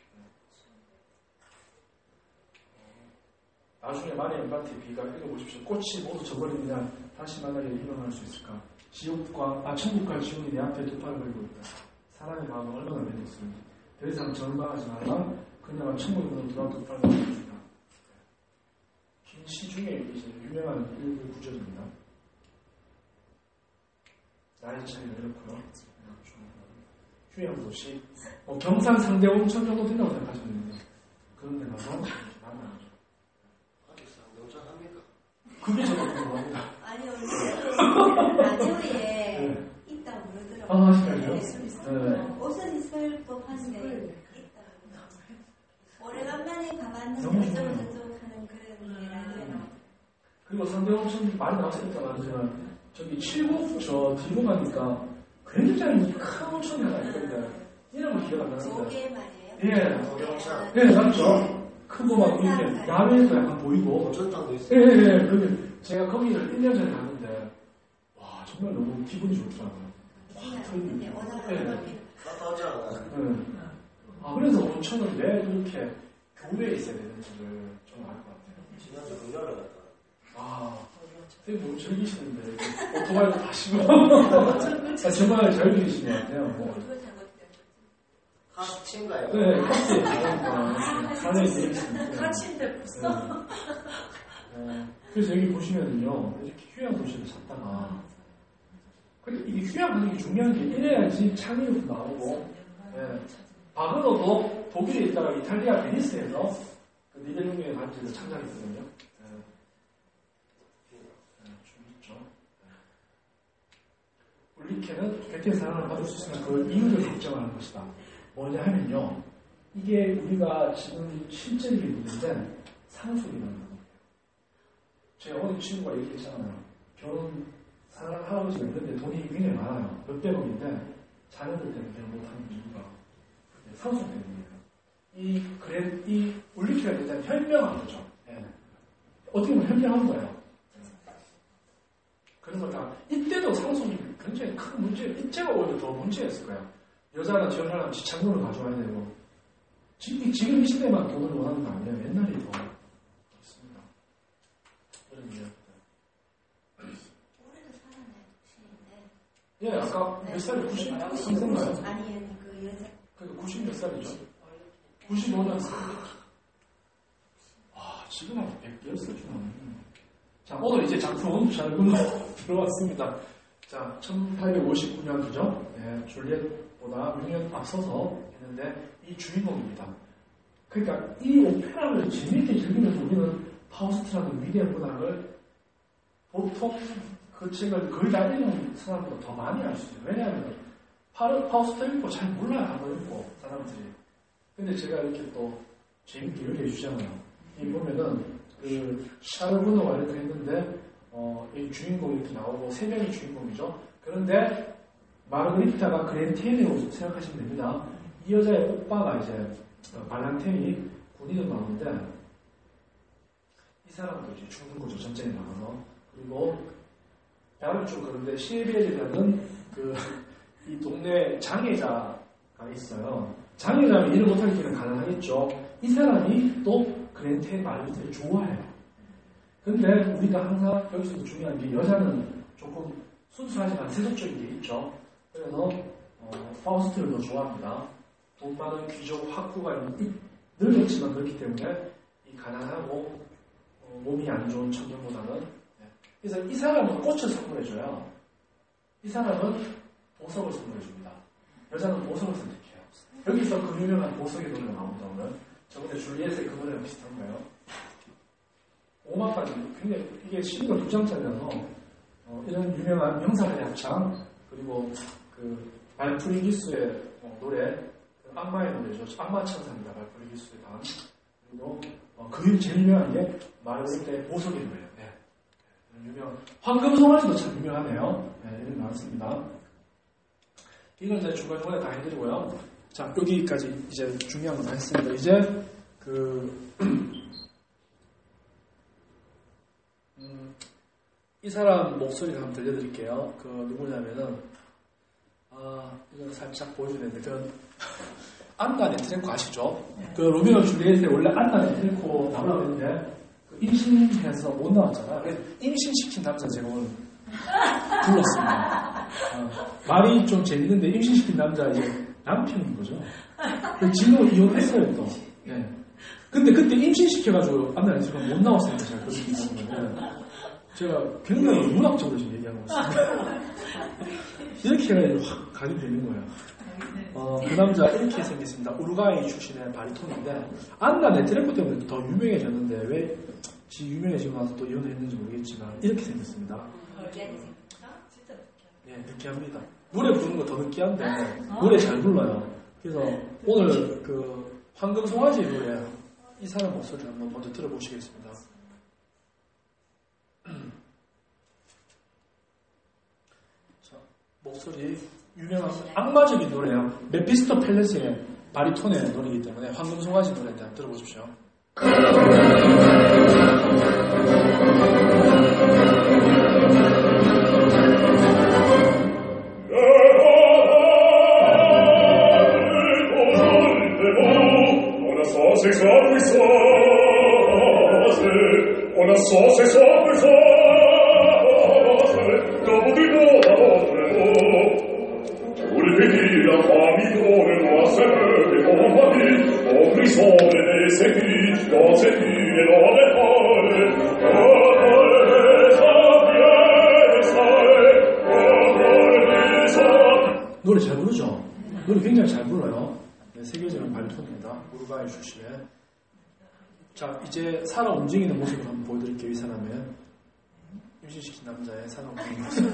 나중에 만의 엠파티 비가 읽어보십시오. 꽃이 모두 져버립니다. 다시 만나게 일어날 수 있을까? 지옥과, 아, 천국과 지옥이 내 앞에 두 팔을 걸고 있다. 사람의 마음은 얼마나 매력스러운지. 더 이상 절망하지 말라. 그녀가 천국으로 들어와 두 팔을 걸고 있다. 긴 시 중에 이제 유명한 일부 구절입니다. 나이 차이가 이렇고요. 휴양도시. 뭐 경산 상대 온천 정도 된다고 생각하시면 됩니다. 그런 데 가서 만나죠. 그게 제가 궁금합니다. 아니, 오늘 라디오에 네. 있다고 그러더라고요. 아, 진짜요? 네. 옷은 있을 법한데 있다고. 오래간만에 가봤는데 어쩌고 저쩌고 하는 그런 게 라디오에 나와요. 그리고 상대 엄청 많이 나왔으니까 말하지만 저기 칠곡 저 뒤로 가니까 굉장히 큰 온천이 하나 있는데 이름은 기억 안 나는데. 조개 말이에요? 예. 조개 온천. 예, 맞죠. 크고 막 이렇게 야외에서 약간 보이고 온천탕도 있어요. 예, 예, 예. 그 제가 거기를 일 년 전에 갔는데 와 정말 너무 기분이 좋더라고요. 와, 예. 따뜻하지 않아요? 예. 아 그래서 온천은 왜 그렇게 교외에 있어야 되는지를 좀 알 것 같아요. 지난주 금요일에 갔다. 아, 선생님 너무 즐기시는데 오토바이도 타시고 아, 정말 잘 즐기시는 것 같아요. 뭐. 카친가요? 네, 카치. 그러니까 산에 있습니다. 카치인데 벌써? 네. 그래서 여기 보시면은요, 이렇게 휴양 도시를 찾다가, 근데 이게 휴양하는 게 중요한 게 이래야지 창의력도 나오고, 네. 바그너도 독일에 있다가 이탈리아 베니스에서 그 니벨룽의 반지를 창작했거든요. 네. 네, 좀 있죠. 네. 울리케는 객체 사랑을 받을 수 있으면 그 이유를 걱정하는 것이다. 뭐냐 하면요, 이게 우리가 지금 실제적인 문제인데 상속이라는 거예요. 제가 어느 친구가 얘기했잖아요. 결혼 사랑하는 할아버지가 있는데 돈이 굉장히 많아요. 몇백억인데 자녀들 때문에 결혼 못하는 이유가 상속 때문이에요. 이 그래 이 울리키가 일단 현명한 거죠. 예. 어떻게 보면 현명한 거예요. 예. 그런 거 다 이때도 상속이 굉장히 큰 문제, 이때가 오히려 더 문제였을 거예요. 여자나 결혼하면 지창금을 가져와야 되고 지금, 지금 이 시대만 돈을 원하는 거 아니에요. 옛날이 더 그렇습니다. 이런 이야기입니다. 올해도 살았네, 독신인데. 예, 아까 몇 살이 구십삼 세인가요? 아니, 아니, 그 여자. 그러니까 구십 몇 살이죠? 구십오 년. 와, 지금 한 백 살 중에. 자, 오늘 이제 작품 잘군으로 들어왔습니다. 자, 천팔백오십구 년도죠? 네, 줄리엣보다 육 년 앞서서 했는데, 이 주인공입니다. 그러니까 이 오페라를 재미있게 즐기면서 우리는 파우스트라는 위대한 문학을 보통 그 책을 거의 다 읽는 사람보다 더 많이 알 수 있어요. 왜냐하면 파, 파우스트 읽고 잘 몰라요. 한번 읽고 사람들이. 근데 제가 이렇게 또 재밌게 얘기해 주잖아요. 이 보면은 그 샤르브노가 이렇게 했는데 어, 이 주인공이 이렇게 나오고 세 명이 주인공이죠. 그런데 마르그리타가 그랜테인이라고 생각하시면 됩니다. 이 여자의 오빠가 이제 발란테인이 군인으로 나오는데 이 사람도 이제 죽는 거죠. 전쟁에 나가서. 그리고 다른 쪽 그런데 실베리라는 그 이 동네 장애자가 있어요. 장애자는 일을 못할 때는 가능하겠죠. 이 사람이 또 그랜테인 마르그리타를 좋아해요. 근데 우리가 항상 여기서도 중요한 게 여자는 조금 순수하지만 세속적인 게 있죠. 그래서 어, 파우스트를 더 좋아합니다. 돈 많은 귀족 학구가 늙었지만 그렇기 때문에 이 가난하고 어, 몸이 안 좋은 청년보다는 네. 그래서 이 사람은 꽃을 선물해줘요. 이 사람은 보석을 선물해줍니다. 여자는 보석을 선택해요. 여기서 그 유명한 보석의 노래가 나옵니다. 오늘 저번에 줄리엣의 그 노래랑 비슷한 거예요. 오마까지 굉장히 이게 시가 두 장짜리라서 어, 이런 유명한 명사의 합창 그리고 그 발프리기스의 어, 노래 그 악마의 노래죠. 악마 천사입니다. 발프리기스의 방 그리고 어, 그 제일 유명한 게 마르그리타의 보석의 노래예요. 네. 유명 황금송아지도 참 유명하네요. 네, 이런 거 많습니다. 이건 이제 중간중간에 다 해드리고요. 자 여기까지 이제 중요한 거 다 했습니다. 이제 그 음, 이 사람 목소리를 한번 들려드릴게요. 그 누구냐면은 아 이건 살짝 보여주는데 그 안나 네트랭코 아시죠? 그 로미오 줄리엣에 원래 안나 네트랭코 나오려고 했는데 그 임신해서 못 나왔잖아요. 임신시킨 남자 제가 오늘 불렀습니다. 어, 말이 좀 재밌는데 임신시킨 남자 이제 남편인 거죠. 지금 이혼했어요 또. 네. 근데 그때 임신시켜가지고 안나 네트랭코가 못 나왔으니까 제가 그렇게 얘기하는 건데 제가 굉장히 문학적으로 지금 얘기하고 있습니다. 이렇게 해가지고 확 각인되는 거예요. 어, 그 남자 이렇게 생겼습니다. 우루과이 출신의 바리톤인데 안나 네트랭코 때문에 더 유명해졌는데 왜 지 유명해지고 나서 또 이혼했는지 모르겠지만 이렇게 생겼습니다. 네, 느끼합니다. 노래 부르는 거 더 느끼한데 노래 잘 불러요. 그래서 오늘 그 황금송아지 노래 이 사람 목소리를 한번 먼저 들어보시겠습니다. 자, 목소리 유명한 악마적인 노래예요. 메피스토 펠레스의 바리톤의 노래이기 때문에 황금송아지 노래인데 한번 들어보십시오. Ona so se so per so dopo di nuovo pur vedi la famiglia non se de compagni o risole de segui do segui e do le pole 노래 잘 부르죠? 노래 굉장히 잘 불러요. 네, 세계적인 바리톤입니다. 우루과이 출신의. 자, 이제 살아 움직이는 모습을 한번 보여드릴게요. 이 사람의 임신시킨 남자의 살아 움직이는 모습.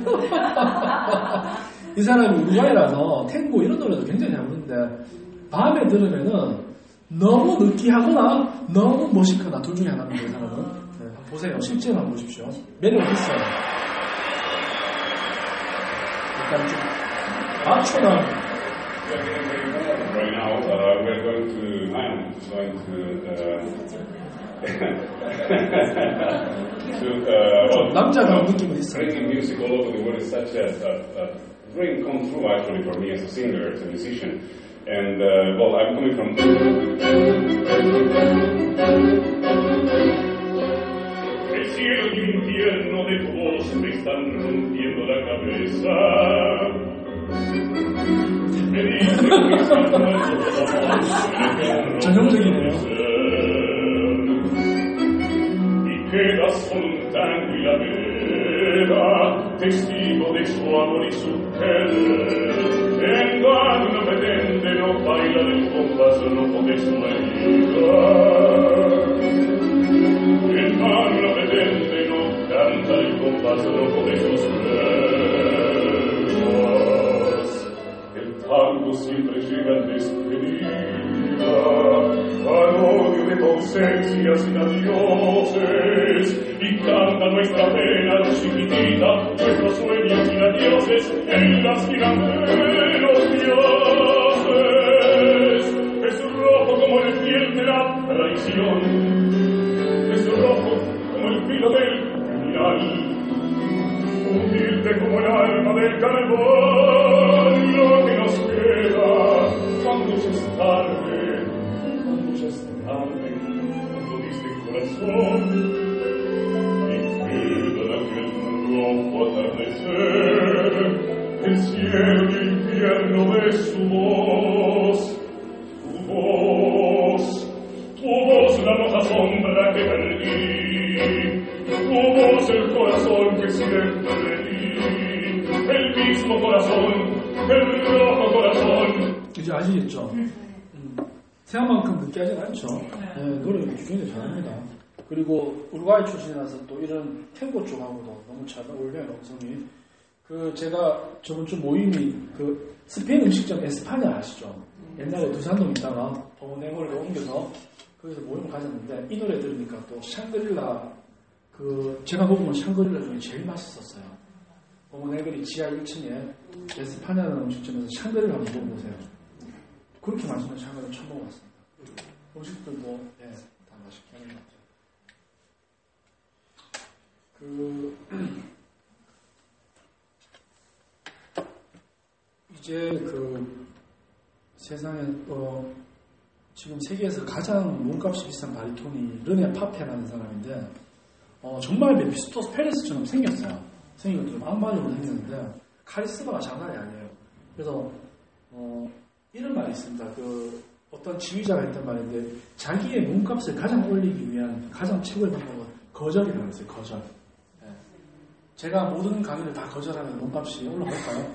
이 사람이 우루과이라서 탱고 이런 노래도 굉장히 잘 부르는데 밤에 들으면은 너무 느끼하거나 너무 멋있거나 둘 중에 하나입니다. 이 사람은. 네, 한번 보세요. 실제로 한번 보십시오. 매력이 있어요. 약간 좀 마초나 Right now, uh, we're going to, I am going to, uh, to, uh, well, 남자다운 느낌은 있어요. bringing music all over the world is such a, a, a dream come true actually for me as a singer, as a musician. And, uh, well, I'm coming from... El cielo y un infierno de tu voz me están rompiendo la cabeza. 전형적이네요. Y queda solo un tango y la vela, testigo de su amor y su querer. En vano no pretende, no baila del compás, no pone su herida. En vano no pretende, no canta el compás. paso loco de sus versos. El tango siempre llega al despedida, al odio de ausencias sin adioses, y canta nuestra pena chiquitita, nuestros sueños sin adioses, en las gigantes de los dioses. Es rojo como el fiel de la traición, es rojo como el filo del criminal, humilde como el alma del carbón, lo que nos queda cuando ya es tarde, cuando ya es tarde, cuando diste el corazón y queda aquel rojo atardecer, el cielo y el infierno de su voz, tu voz, tu voz, la roja sombra que perdí, tu voz, el corazón que siempre di, el mismo corazón, el rojo corazón. 이제 아시겠죠? 음, 생각만큼 느끼하진 않죠. 네, 노래 굉장히 잘합니다. 그리고 우루과이 출신이라서 또 이런 탱고 쪽하고도 너무 잘 어울려요, 음성이. 그 제가 저번 주 모임이 그 스페인 음식점 에스파냐 아시죠? 옛날에 두산동 있다가 버모네고를 옮겨서 거기서 모임을 가졌는데 이 노래 들으니까 또 샹그릴라 그 제가 먹은 샹그릴라 중에 제일 맛있었어요. 버모네글이 지하 일 층에 에스파냐라는 음식점에서 샹그릴라 한번 먹어보세요. 그렇게 맛있는 샹그릴라 처음 먹어봤습니다. 음식들도 예, 다 맛있게 하는 것 같아요. 그 이제 그 세상에 어, 지금 세계에서 가장 몸값이 비싼 바리톤이 르네 파페라는 사람인데 어, 정말 메피스토스 페레스처럼 생겼어요. 생긴 것도 좀 악마적으로 생겼는데 카리스마가 장난이 아니에요. 그래서 어, 이런 말이 있습니다. 그 어떤 지휘자가 했던 말인데 자기의 몸값을 가장 올리기 위한 가장 최고의 방법은 거절이라고 했어요. 거절. 네. 제가 모든 강의를 다 거절하면 몸값이 올라갈까요?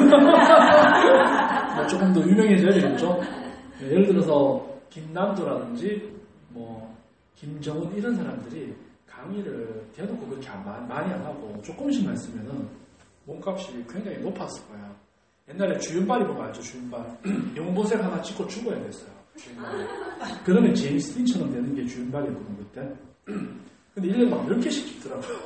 뭐 조금 더 유명해져야 되겠죠? 네, 예를 들어서 김남도라든지 뭐 김정은 이런 사람들이 강의를 대놓고 그렇게 안, 많이 안 하고 조금씩만 쓰면은 몸값이 굉장히 높았을 거예요. 옛날에 주윤발이 보면 알죠? 주윤발. 영보색 하나 찍고 죽어야 됐어요. 주윤발이. 그러면 제임스 딘처럼 되는 게 주윤발이었거든요, 그때. 근데 일 년에 막 몇 개씩 찍더라고요.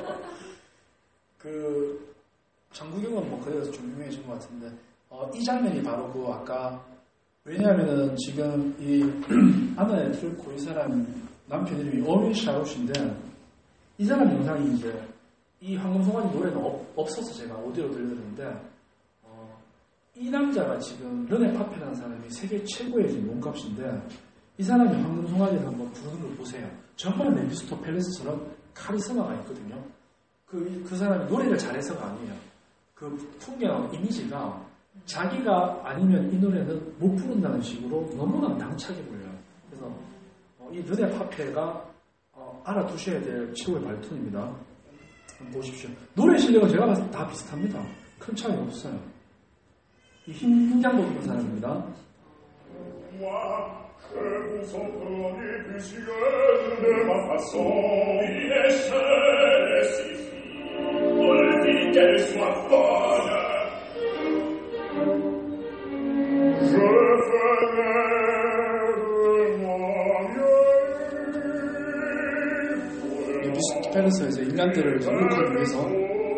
그, 장국영은 뭐 그래서 좀 유명해진 것 같은데, 어, 이 장면이 바로 그 아까, 왜냐하면은 지금 이 아나의 트루코 이 사람 남편 이름이 어윈 샤웃인데, 이 사람 영상이 이제 이 황금송아지 노래는 없, 없어서 제가 오디오로 들려드렸는데, 이 남자가 지금 르네 파페라는 사람이 세계 최고의 지금 몸값인데 이 사람이 황금송아지를 한번 부르는 걸 보세요. 정말 메피스토 펠레스처럼 카리스마가 있거든요. 그, 그 사람이 노래를 잘해서가 아니에요. 그 풍경하고 이미지가 자기가 아니면 이 노래는 못 부른다는 식으로 너무나 낭차게 불려요. 그래서 어, 이 르네 파페가 어, 알아두셔야 될 최고의 바리톤입니다. 한번 보십시오. 노래 실력은 제가 봤을 때 다 비슷합니다. 큰 차이 없어요. 이 힘, 힘장 높은 사람입니다. 미스터 페르스에서 인간들을 영국하기 위해서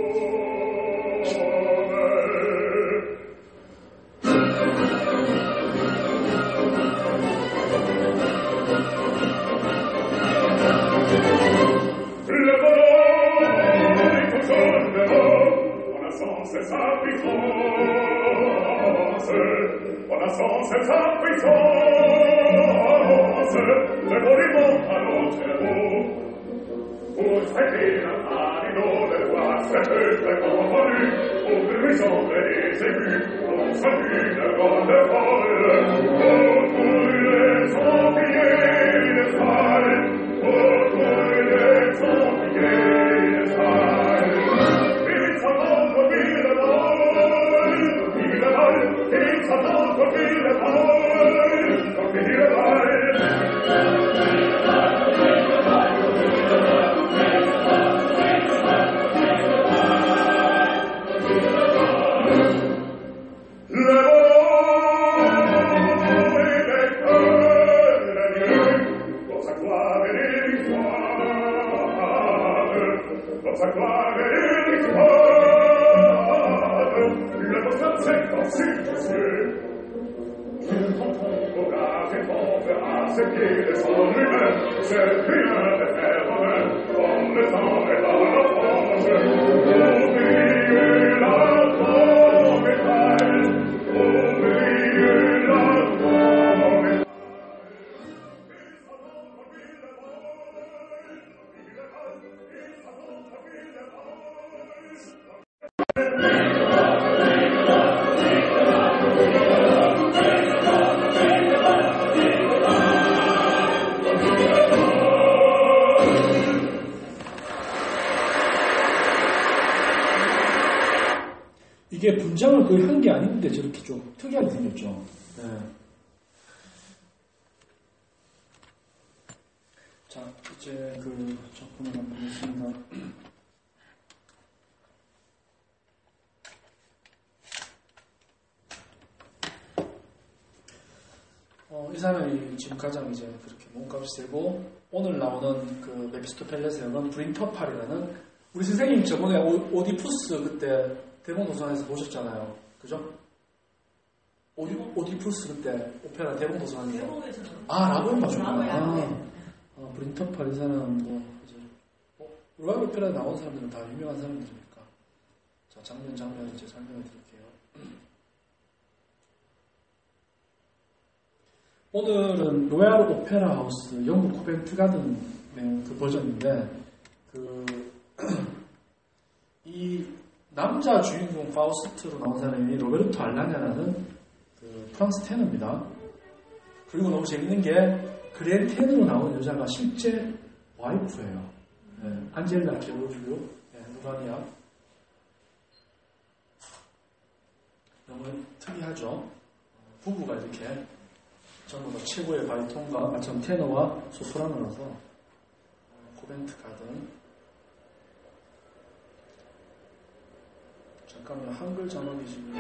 Sans cette puissance, le monument à notre haut, pour traiter la parido de voir cette très convenu, au plus sombre des émus, on salue la grande folle, autour des empillés de salles, autour des empillés de salles. It's a long for me the ball, me the ball, it's a long for me the ball, for me the ball. Thank you. 이게 분장을 거의 한 게 아닌데 저렇게 좀 특이하게 생겼죠. 네. 자, 이제 그 작품을 한번 보겠습니다. 어, 이 사람이 지금 가장 이제 그렇게 몸값이 세고, 오늘 나오는 그 메피스토펠레스에 나오는 브린터팔이라는, 우리 선생님 저번에 오, 오디푸스 그때 대본도서관에서 보셨잖아요. 그죠? 오디, 오디푸스 그때 오페라 대본도서관에서. 아, 라보를 봐줬구나. 아, 아, 브린터팔 이 사람 뭐, 이제, 어, 로얄 오페라에 나온 사람들은 다 유명한 사람들이니까. 자, 장면 장면 이제 설명해 드릴게요. 오늘은 로얄 오페라 하우스 영국 코벤트 가든 그 버전인데, 그, 이 남자 주인공 파우스트로 나온 사람이 로베르토 알라냐라는 그 프랑스 테너입니다. 그리고 너무 재밌는 게 그랜 테너로 나온 여자가 실제 와이프예요. 네, 안젤라 게오르기오, 네, 루가니아. 너무 특이하죠. 부부가 이렇게 전부 다 최고의 바리톤과 마찬 테너와 소프라노라서 코벤트 가든. 잠깐만, 한글 자막이 지금.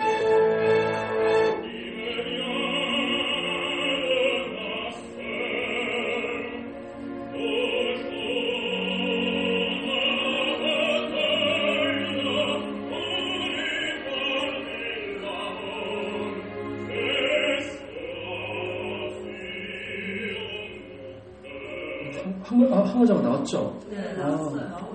한글, 아, 한글 자막 나왔죠? 네, 나왔어요. 아.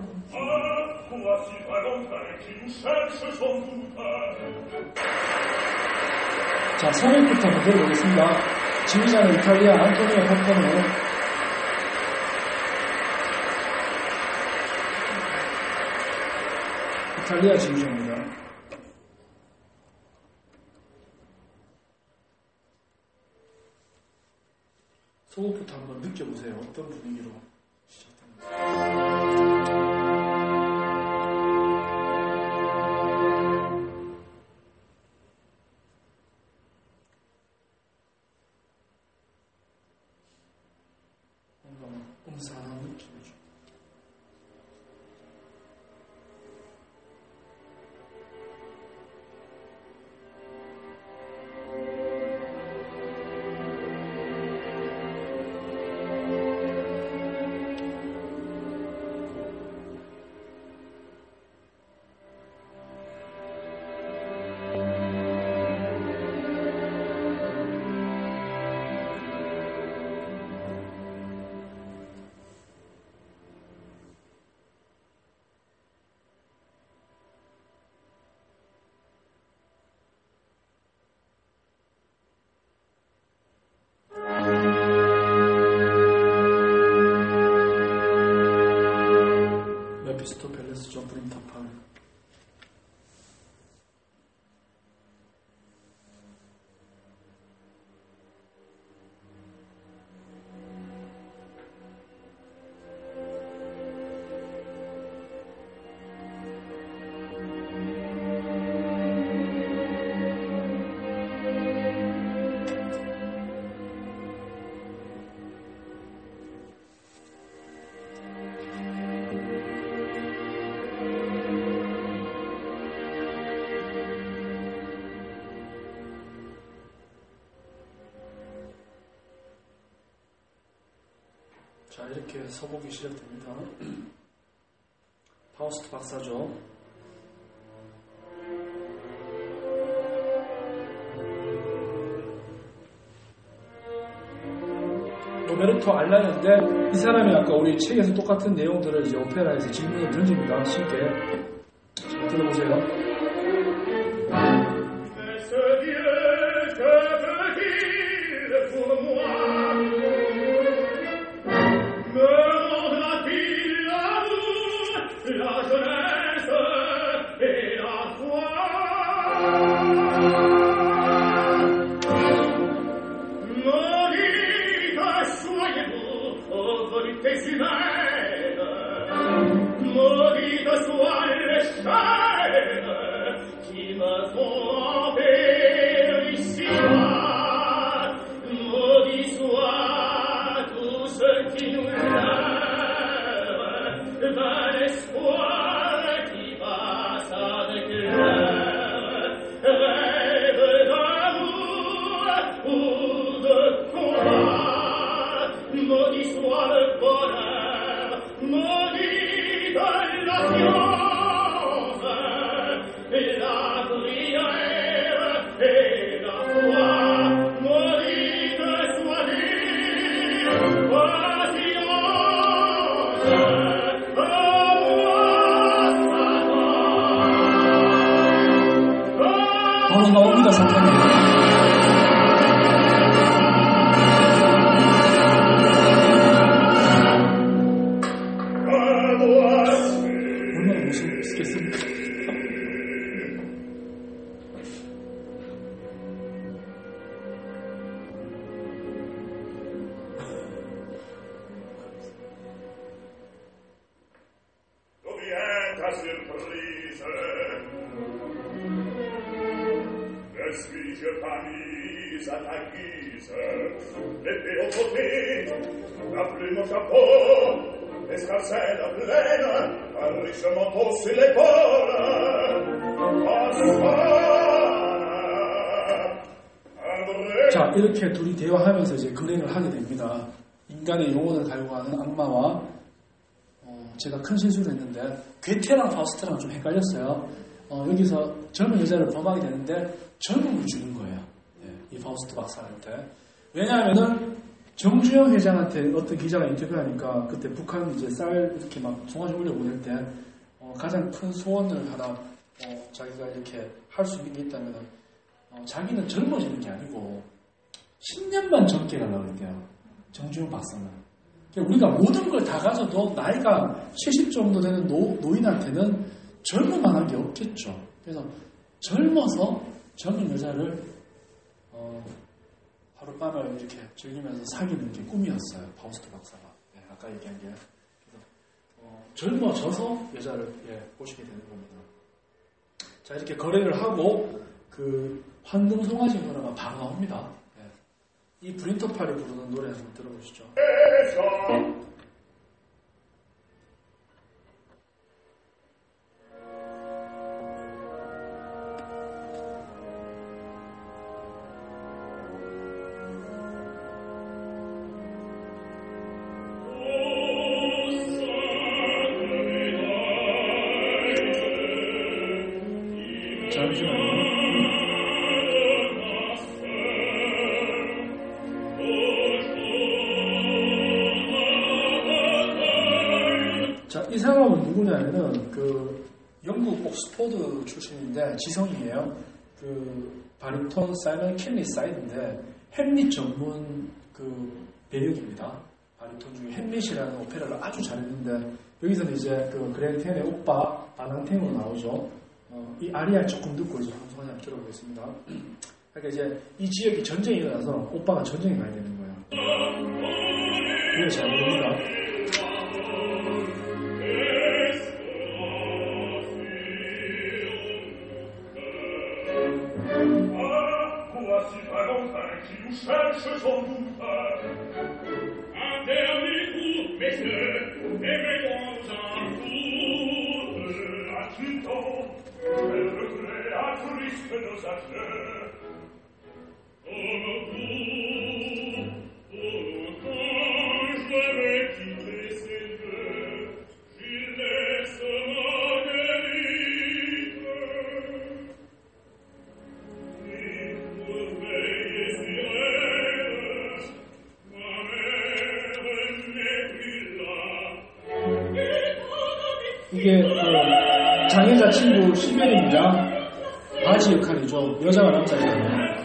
자, 서울부터 한번 들어보겠습니다. 지휘자는 이탈리아 안토니오 포포노. 이탈리아 지휘자입니다. 소곡부터 한번 느껴보세요. 어떤 분위기로 시작됩니다. 음산한 느낌이죠. 메피스토펠레스죠, 브린터팔. 자, 이렇게 서곡이 시작됩니다. 파우스트 박사죠. 로베르토 알라니인데 이 사람이 아까 우리 책에서 똑같은 내용들을 이제 오페라에서 질문을 던집니다. 쉽게. 자, 들어보세요. 바로 나옵니다, 사탄이. 얼마나 무섭겠습니까? 자, 이렇게 둘이 대화하면서 이제 근행을 하게 됩니다. 인간의 영혼을 갈구하는 악마와 어, 제가 큰 실수를 했는데 괴테랑 파우스트랑 좀 헷갈렸어요. 어, 여기서 젊은 여자를 범하게 되는데 젊음을 주는 거예요. 네, 이 파우스트 박사한테. 왜냐하면은 정주영 회장한테 어떤 기자가 인터뷰하니까 그때 북한 이제 쌀 이렇게 막 송아지 올려보낼 때 어, 가장 큰 소원을 하나 어, 자기가 이렇게 할 수 있는 게 있다면 어, 자기는 젊어지는 게 아니고 십 년만 젊게 가려고 그랬대요. 정주영 박사는. 우리가 모든 걸 다 가져도 나이가 칠십 정도 되는 노, 노인한테는 젊을 만한 게 없겠죠. 그래서 젊어서 젊은 여자를 어, 하룻밤을 이렇게 즐기면서 사귀는 게 꿈이었어요. 파우스트 박사가. 네, 아까 얘기한 게. 그래서 어, 젊어져서 여자를 예, 꼬시게 되는 겁니다. 자, 이렇게 거래를 하고 그 황금 송아지 노래가 바로 나옵니다. 네. 이 브린터팔이 부르는 노래 한번 들어보시죠. 자, 이 사람은 누구냐면은 그 영국 옥스포드 출신인데 지성이에요. 그 바리톤 사이먼 킬리 사이드인데 햄릿 전문 그 배역입니다. 바리톤 중에 햄릿이라는 오페라를 아주 잘했는데 여기서는 이제 그 그랜텐의 오빠 바난텐으로 나오죠. 어, 이 아리아 조금 듣고 이제 방송 한번 들어보겠습니다. 그러니까 이제 이 지역이 전쟁이 일어나서 오빠가 전쟁에 가야 되는 거예요. 이걸 잘 모릅니다. Cherche son doute un dernier coup, messieurs, éveillons un doute à tout temps, quel regret attriste nos adieux. Comme vous, oh, quand je vais quitter ces lieux, j'y laisse Marguerite. Et pour veiller sur elle, moi-même 이게 그 장애자 친구 시벨입니다. 바지 역할이죠. 여자와 남자잖아요.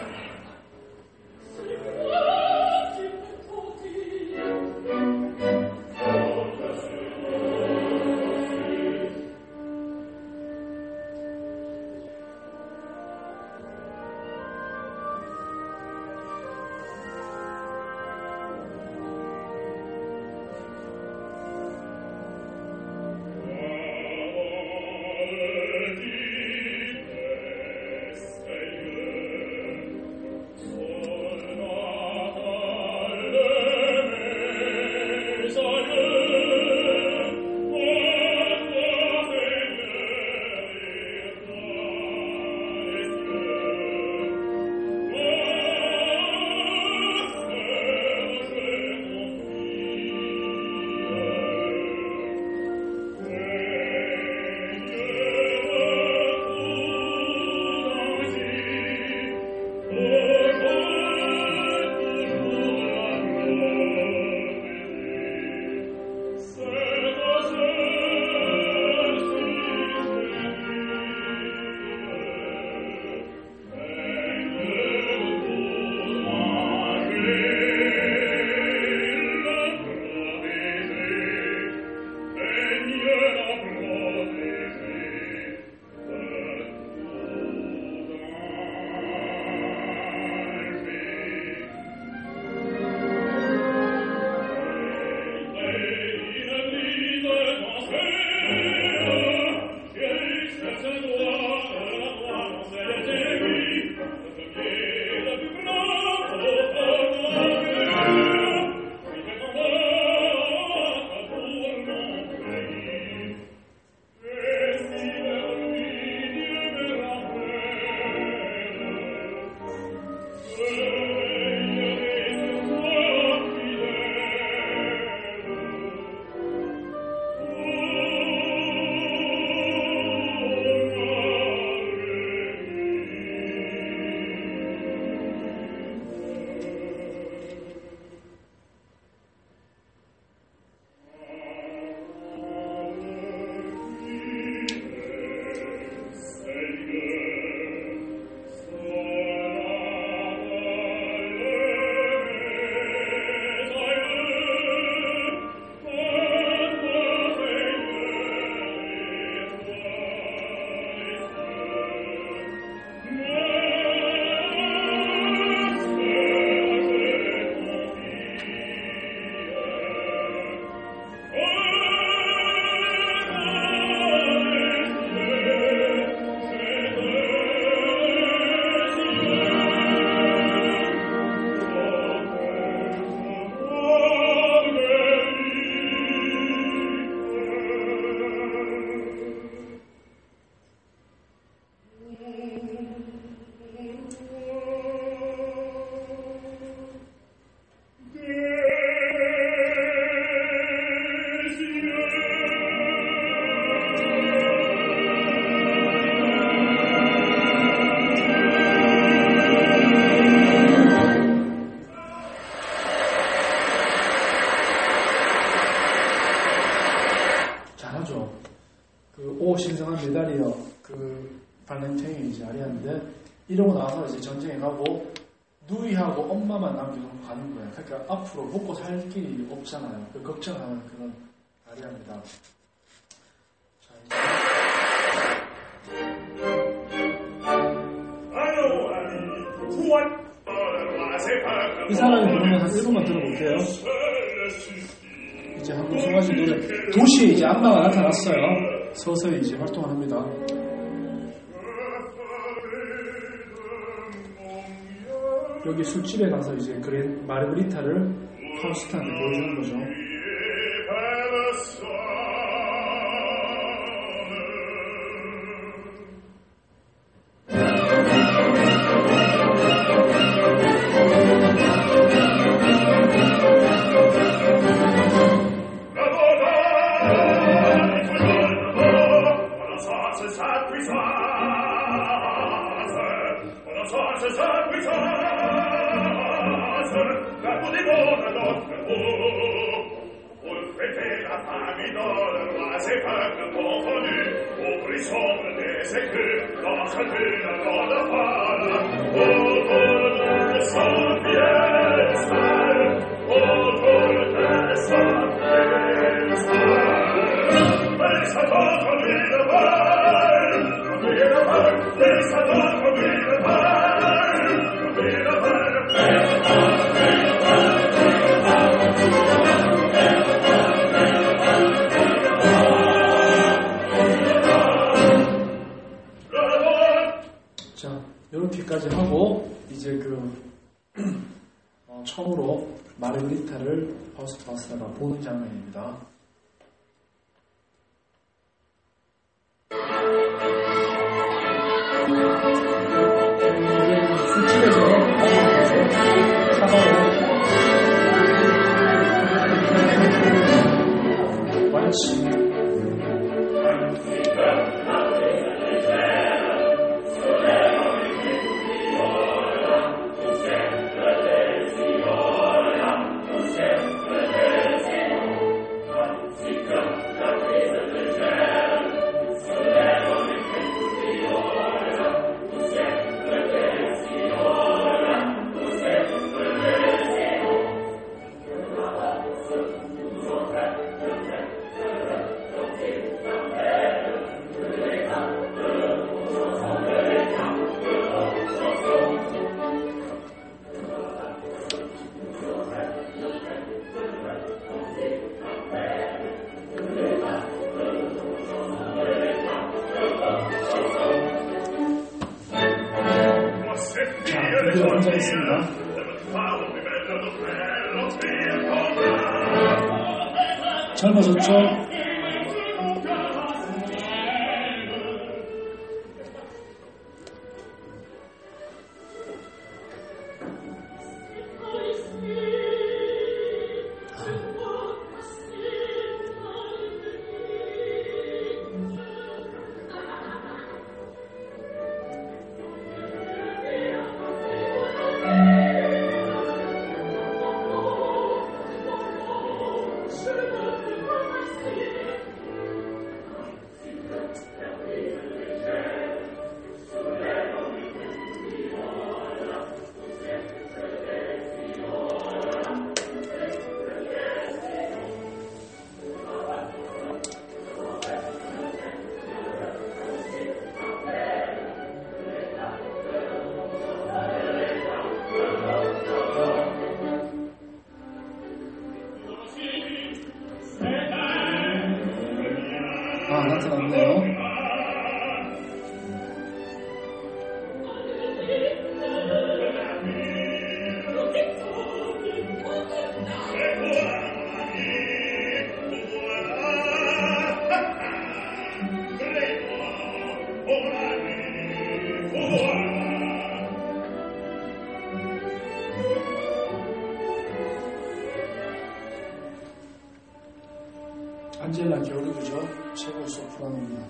신성한 메달이요. 그 발렌타인이 이제 아리아인데 이러고 나서 이제 전쟁에 가고 누이하고 엄마만 남겨놓고 가는 거예요. 그러니까 앞으로 먹고 살 길이 없잖아요. 그 걱정하는 그런 아리아입니다. 자, 이 사람이 부르는 한 일 분만 들어볼게요. 이제 한국 송아지 노래 도시에 이제 악마가 나타났어요. 서서히 이제 활동을 합니다. 여기 술집에 가서 이제 그랜 마르그리타를 파우스트한테 보여주는 거죠. c'est pas que confondu, au frisson des écus, dans sa vue, dans la fala, autour de son piédestal, autour de son piédestal. Mais ça donne lui de bail, lui de bail, mais ça donne lui de bail, lui de bail. 자, 이렇게까지 하고 이제 그 어, 처음으로 마르그리타를 파우스트 바스가 보는 장면입니다. 이게 술집에서 사과로 완치. 젊어졌죠? 아, 나타났네요. 안젤라 겨울이죠. 최고의 소프라노입니다.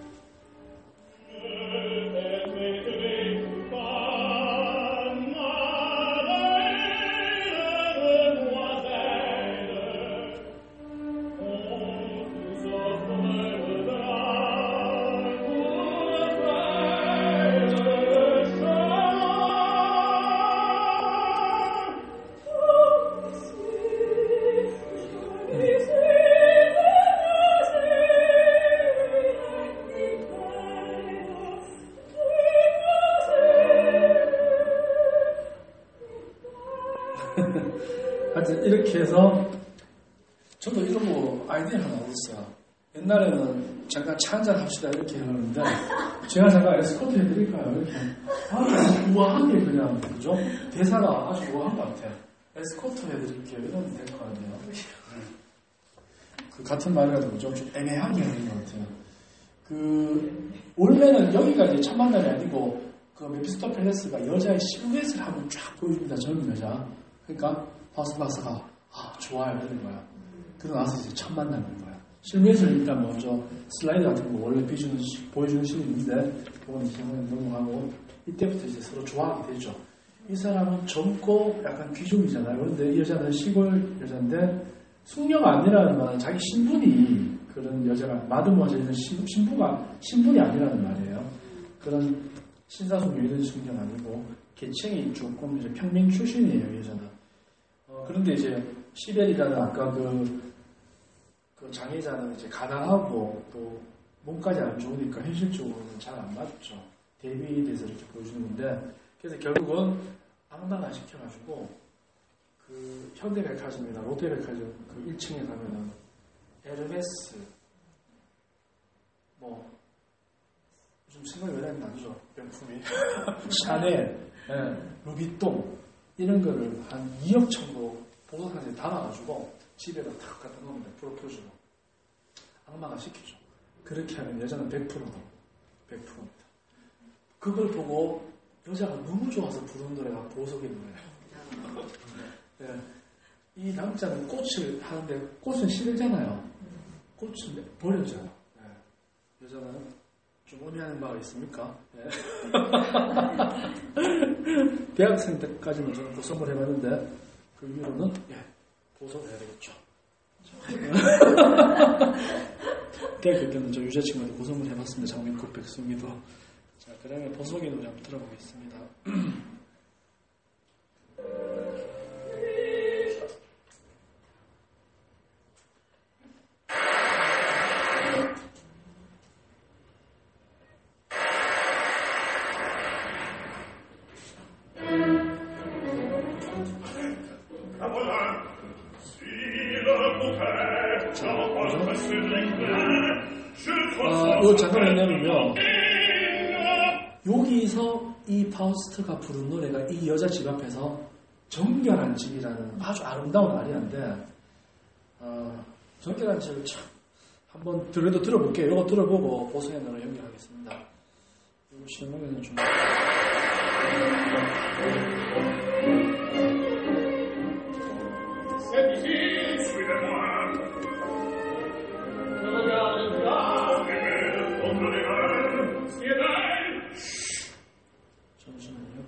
하여튼 이렇게 해서 저도 이런 거 아이디어 하나 얻었어요. 옛날에는 잠깐 차 한잔 합시다 이렇게 하는데 제가 잠깐 에스코트 해드릴까요? 이렇게 아주 우아하게 그냥 그죠? 대사가 아주 우아한 것 같아요. 에스코트 해드릴게요. 이러면 될 것 같네요. 그 같은 말이라도 좀, 좀 애매하게 하는 것 같아요. 그 원래는 여기가 이제 첫 만남이 아니고 그 메피스토펠레스가 여자의 실루엣을 한번 쫙 보여줍니다. 젊은 여자. 그러니까 파우스트 바스가 아 좋아요 이러는 거야. 그러고 나서 이제 첫 만남인 거야. 실루엣을 일단 먼저 슬라이드 같은 거 원래 비주는, 보여주는 씬이 있는데 그건 이제 한번 넘어가고 이때부터 이제 서로 좋아하게 되죠. 이 사람은 젊고 약간 귀족이잖아요. 그런데 이 여자는 시골 여자인데 숙녀가 아니라는 말은 자기 신분이 그런 여자가 마드모아젤은 신부가 신분이 아니라는 말이에요. 그런 신사숙녀 이런 숙녀는 아니고 계층이 조금 이제 평민 출신이에요, 여자는. 어, 그런데 이제 시벨이라는 아까 그, 그 장애자는 이제 가난하고 또 몸까지 안 좋으니까 현실적으로는 잘 안 맞죠. 대비에 대해서 이렇게 보여주는 건데, 그래서 결국은 앙당화 시켜가지고 그 현대백화점이나 롯데백화점 그 일 층에 가면은 에르메스 뭐 좀 생각이 왜 안 나죠? 명품이 샤넬, 네, 루비똥 이런 거를 한 이억 정도 보석상자에 담아가지고 집에다 탁 갖다 놓으면 프로포즈로 악마가 시키죠. 그렇게 하면 여자는 백 퍼센트다. 백 퍼센트입니다. 그걸 보고 여자가 너무 좋아서 부르는 노래가 보석의 노래예요. 네. 이 남자는 꽃을 하는데 꽃은 싫잖아요. 꽃은 버려져요. 네. 여자는 좀 온유하는 바가 있습니까? 네. 대학생 때까지는 저는 보석을 해봤는데 그 이후로는 예, 보석을 해야 되겠죠. 대학교 때는 저 유재친구한테 보석을 해봤습니다. 장민국 백승미도. 자, 그러면 보석의 노래 한번 들어보겠습니다. 아, 이거 잠깐 왜냐면요. 여기서 이 파우스트가 부른 노래가 이 여자 집 앞에서 정결한 집이라는 아주 아름다운 아리아인데, 어, 정결한 집을 참 한번 그래도 들어볼게요. 이거 들어보고 보석의 노래 연결하겠습니다. 이거 실망에는 좀 잠시만요.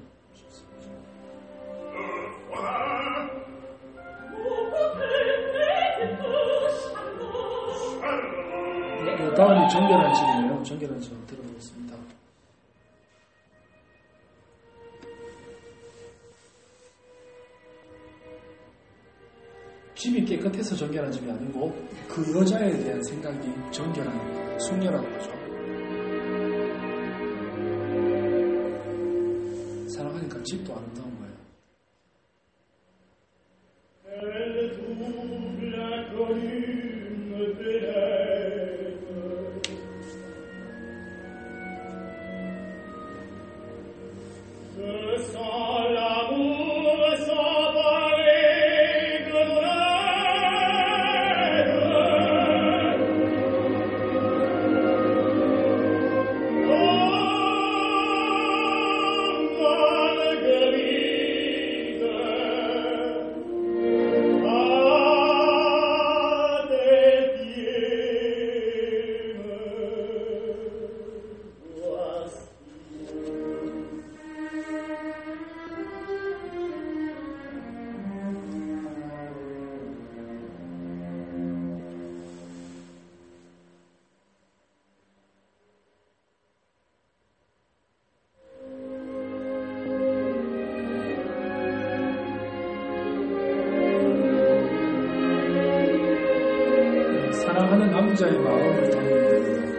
네, 다음이 정결한 집이에요. 정결한 집 한번 들어보겠습니다. 집이 깨끗해서 정결한 집이 아니고 그 여자에 대한 생각이 정결한 숙녀라는 거죠. 사랑하니까 집도 아름다운 거예요. 사랑하는 남자의 마음을 담는 겁니다.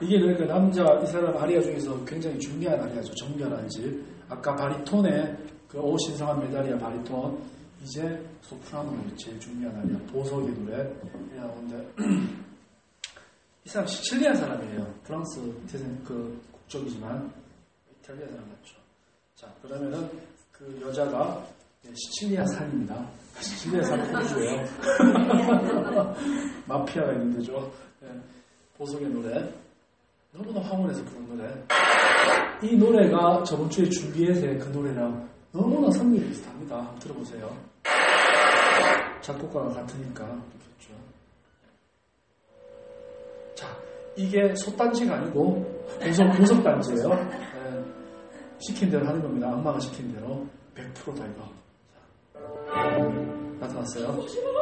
이게 그러니까 남자 이 사람 아리아 중에서 굉장히 중요한 아리아죠. 정결한 집. 아까 바리톤의 그 오 신성한 메다리아 바리톤, 이제 소프라노의 제일 중요한 아리아 보석의 노래 나오는데 이 사람 시칠리아 사람이에요. 프랑스 태생 그 국적이지만 이탈리아 사람 같죠. 자, 그러면은 그 여자가 시칠리아 산입니다. 시칠리아 산 포주예요. 마피아가 있는 데죠. 네. 보석의 노래. 너무나 황홀해서 부른 노래. 이 노래가 저번 주에 줄리엣의 그 노래랑 너무나 성질이 비슷합니다. 한번 들어보세요. 작곡가가 같으니까 그렇겠죠. 자, 이게 솥단지가 아니고 보석, 보석단지예요. 네. 시킨 대로 하는 겁니다. 악마가 시킨 대로 백 퍼센트 다 이거. 자, 나타났어요.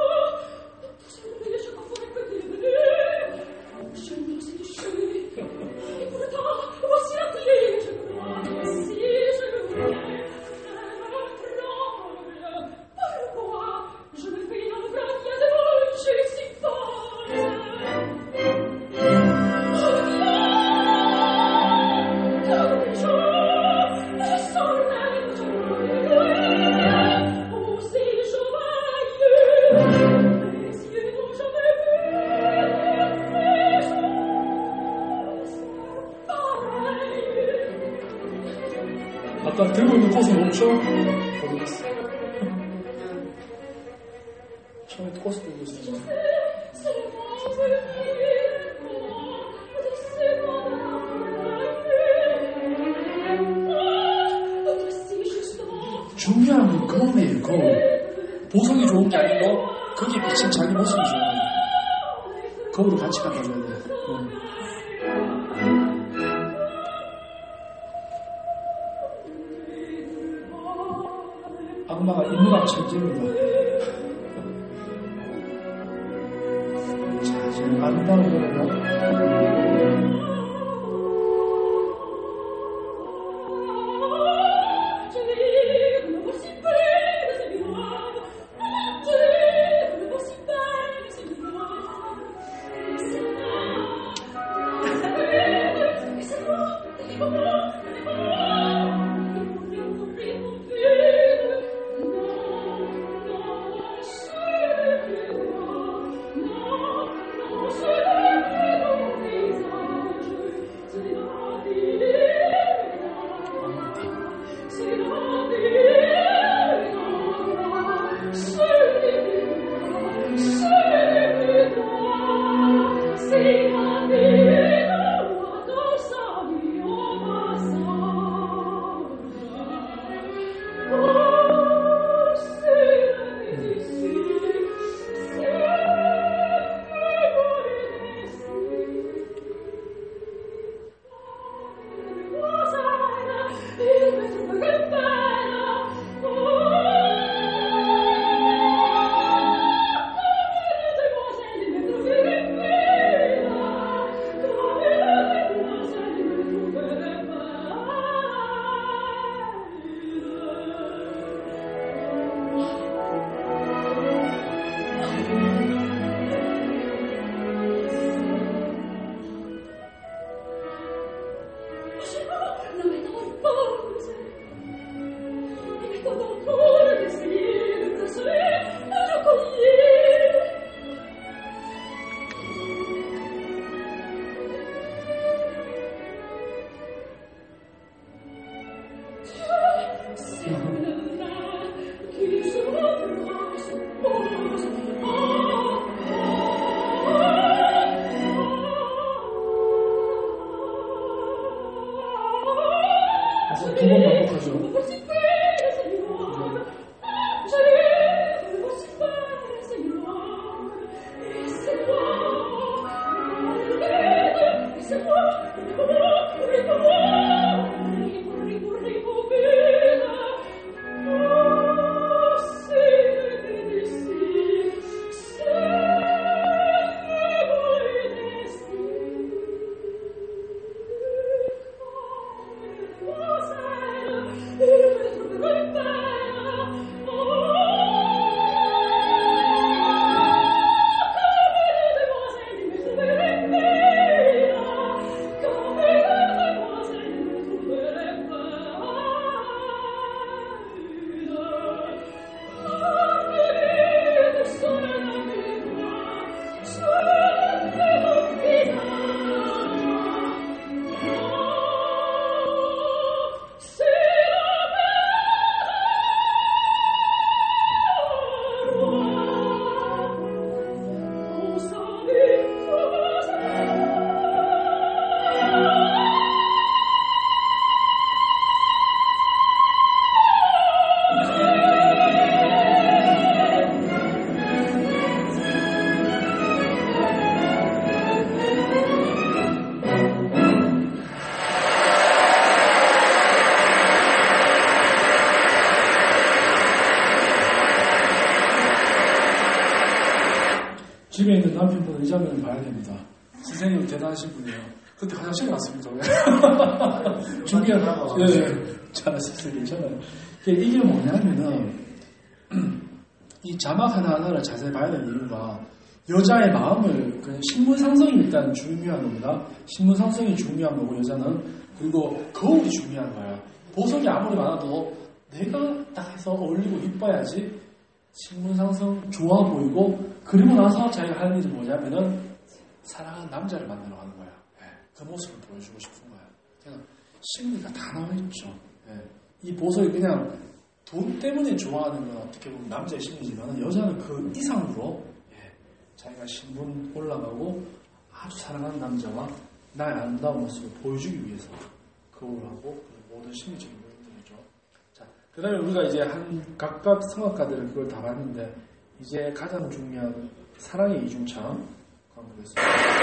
아까 들고 있는 꽃은 없죠? 어디 갔어? 처음에 꽃을 들고 있었는데. 중요한 건 거울이에요, 거울. 보석이 좋은 게 아니고, 거기에 비친 자기 모습이 좋아요. 거울을 같이 갖다 줘야 돼. 응. 악마가 인문학 천재입니다. 자, 지금 아름다운 노래가 남편분은 이 장면을 봐야 됩니다. 선생님 대단하신 분이에요. 그때 화장실 갔습니다. 준비한, 예, 잘하셨어요. 괜찮아요. 이게 뭐냐면은, 이 자막 하나하나를 자세히 봐야 되는 이유가, 여자의 마음을, 그냥 신분상성이 일단 중요한 겁니다. 신분상성이 중요한 거고, 여자는. 그리고 거울이 중요한 거야. 보석이 아무리 많아도 내가 딱 해서 어울리고 이뻐야지 신분상성 좋아 보이고, 그리고 나서 자기가 하는 일이 뭐냐면은, 사랑하는 남자를 만나러 가는 거야. 네, 그 모습을 보여주고 싶은 거야. 그냥 심리가 다 나와 있죠. 네, 이 보석이 그냥 돈 때문에 좋아하는 건 어떻게 보면 남자의 심리지만 여자는 그 이상으로 예, 자기가 신분 올라가고 아주 사랑하는 남자와 나의 아름다운 모습을 보여주기 위해서 거울을 하고 모든 심리적인 요인들이죠. 자, 그 다음에 우리가 이제 한 각각 성악가들은 그걸 다 봤는데 이제 가장 중요한 사랑의 이중창 보겠습니다.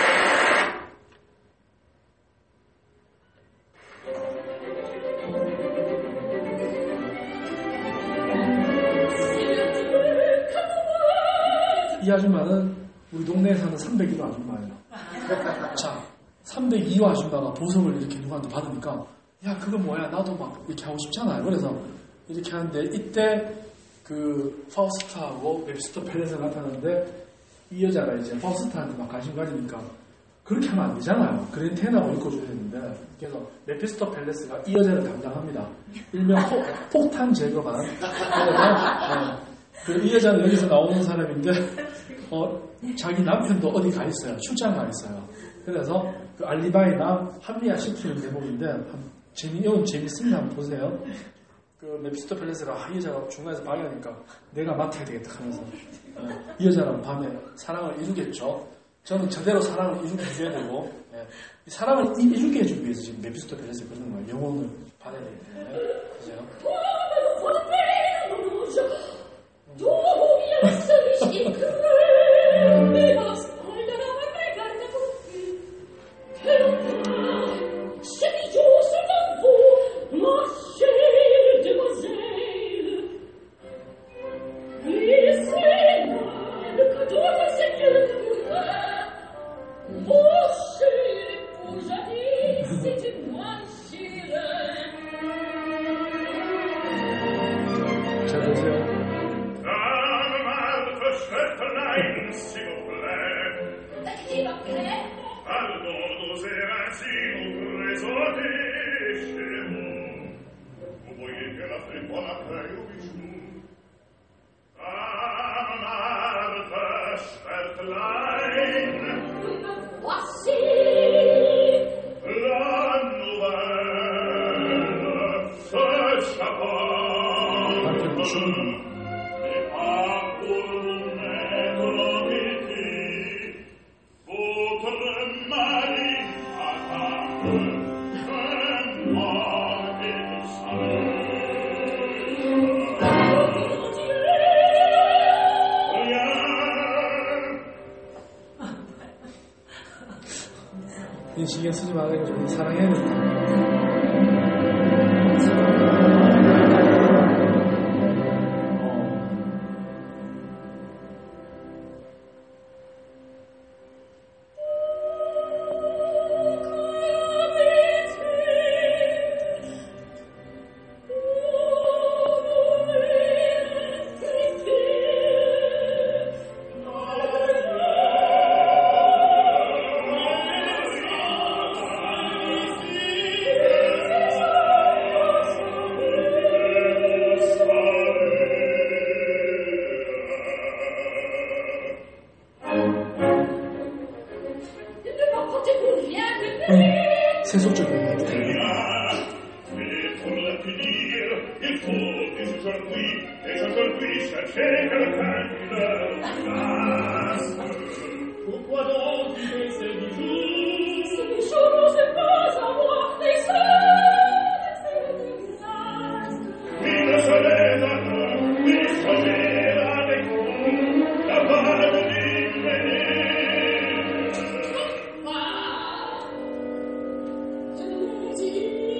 이 아줌마는 우리 동네에 사는 삼백일 호 아줌마예요. 자, 삼백이 호 아줌마가 보석을 이렇게 누구한테 받으니까 야 그거 뭐야 나도 막 이렇게 하고 싶잖아요. 그래서 이렇게 하는데 이때 그 파우스트하고 메피스토 펠렛을 나타나는데 이 여자가 이제 파우스트한테 막 관심 가지니까 그렇게 하면 안 되잖아요. 그랜테나고 읽어줘야 되는데 그래서 메피스토 펠레스가 이 여자를 담당합니다. 일명 폭, 폭탄 제거반. 어, 이 여자는 여기서 나오는 사람인데 어, 자기 남편도 어디 가 있어요. 출장 가 있어요. 그래서 그 알리바이나 합리화 시키는 대목인데 재미, 이건 재밌습니다. 한번 보세요. 그 메피스토 펠레스가 아, 이 여자가 중간에서 방해하니까 내가 맡아야 되겠다 하면서 어, 이 여자는 밤에 사랑을 이루겠죠. 저는 저대로 사랑을 이루게 해줘야 되고 예, 이 사랑을 이, 이루게 해주기 위해서 지금 메피스토 펠레스 그러는 거예요. 영혼을 받아야 되기 때문에 그죠? 신경 쓰지 말고 좀 사랑해야 된다. 세속적인 Thank you.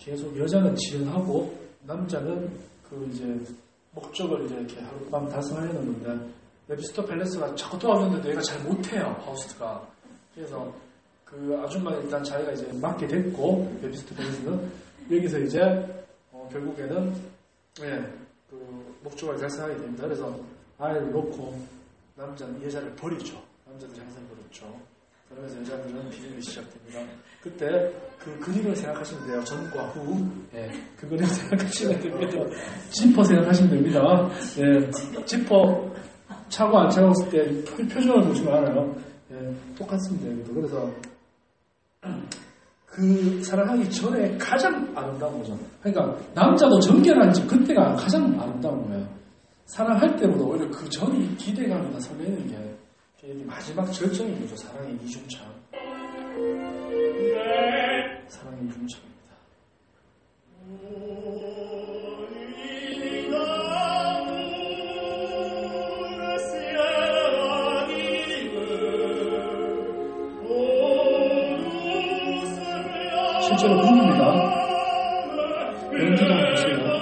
계속 여자는 지연하고 남자는 그 이제 목적을 이제 이렇게 하룻밤 달성하려는 건데 메피스토 펠레스가 자꾸 도와줬는데 얘가 잘 못해요. 파우스트가. 그래서 그 아줌마는 일단 자기가 이제 맡게 됐고 메피스토 펠레스는 여기서 이제 어 결국에는 예, 그 목적을 달성하게 됩니다. 그래서 아이를 놓고 남자는 여자를 버리죠. 남자들이 항상 그렇죠. 그러면서 여자들은 비밀이 시작됩니다. 그때 그 그림을 생각하시면 돼요. 전과 후. 예, 그 그림을 생각하시면 됩니다. 지퍼 생각하시면 됩니다. 예, 지퍼 차고 안 차고 있을 때 표정을 보시면 알아요. 예, 똑같습니다. 여기도. 그래서 그 사랑하기 전에 가장 아름다운 거죠. 그러니까 남자도 정결한지 그때가 가장 아름다운 거예요. 사랑할 때보다 오히려 그 전이 기대감이나 설레는 게 마지막 절정인 거죠. 사랑의 이중창. 사랑의 이중창입니다. 실제로 눈입니다. 연기도 한번 보세요.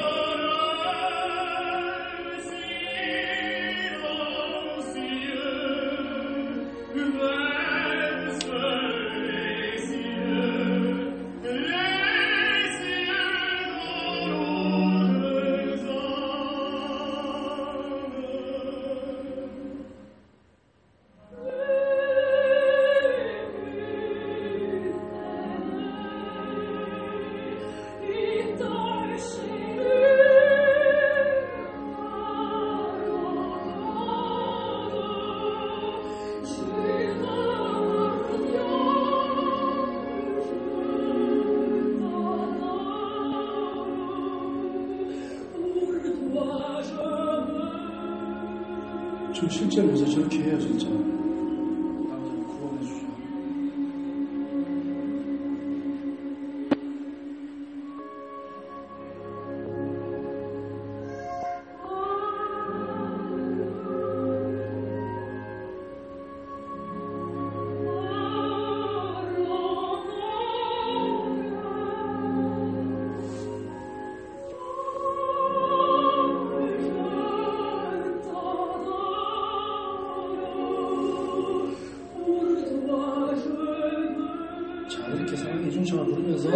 저 실제로 요새 저렇게 해요, 진짜. 남자를 구원해주죠. 이렇게 사랑의 이중창을 부르면서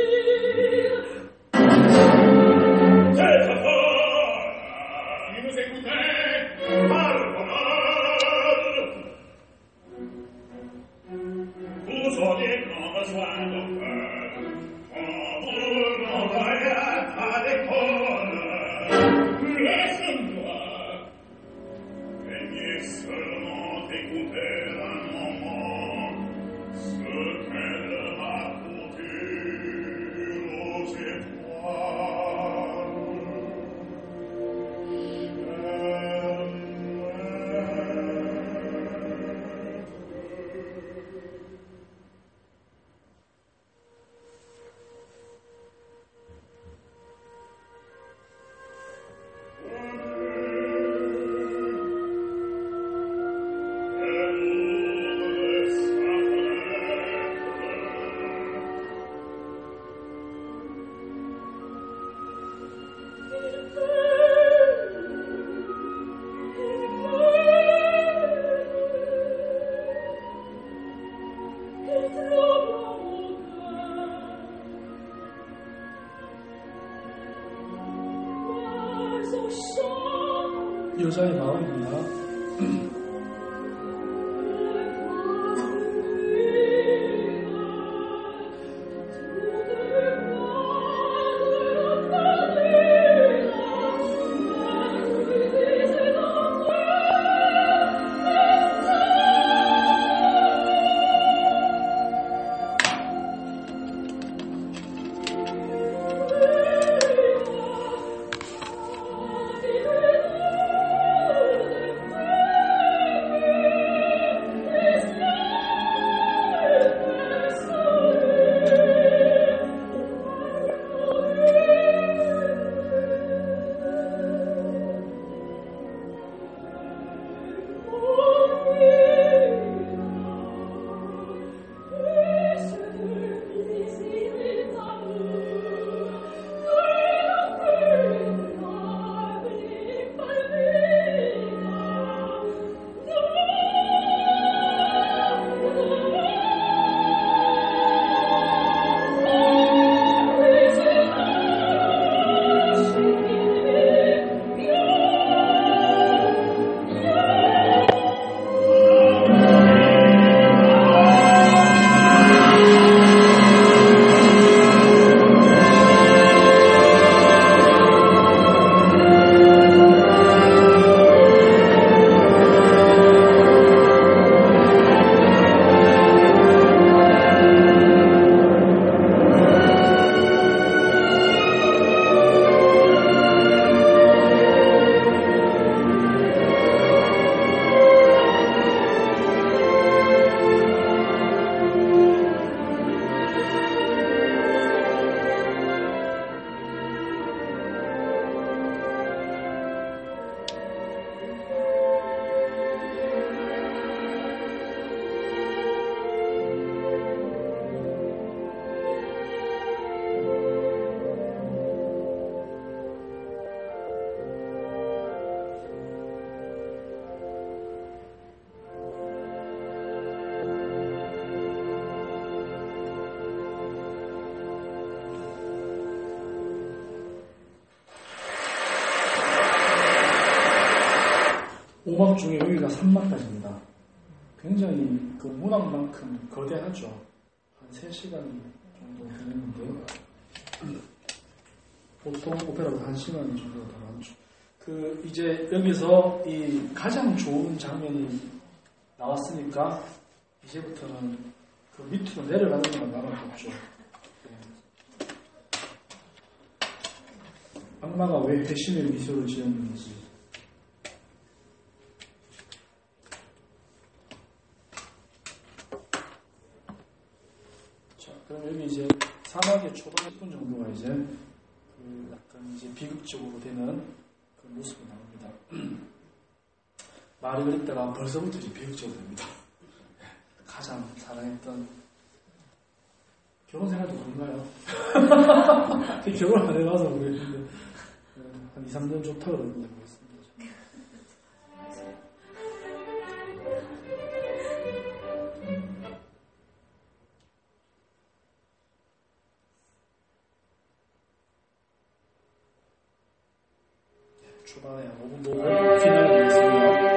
여자의 마음입니다. 오막 중에 여기가 삼막까지입니다. 굉장히 그 문학만큼 거대하죠. 한 세 시간 정도 되는데요. 보통 오페라가 한 시간 정도가 더 많죠. 그 이제 여기서 이 가장 좋은 장면이 나왔으니까 이제부터는 그 밑으로 내려가는 건 나밖에 없죠. 네. 악마가 왜 회심의 미소를 지었는지. 자, 그럼 여기 이제 사막의 초반 십 분 정도가 이제 그 약간 이제 비극적으로 되는 그 모습이 나옵니다. 마르가리타가 벌써부터 이제 비극적으로 됩니다. 가장 사랑했던 결혼 생활도 그런가요? 결혼 안 해봐서 모르겠는데 한 이, 삼 년 좋다 그러는데 모르겠습니다. 초반에 한 오 분 보고 피날레 하겠습니다.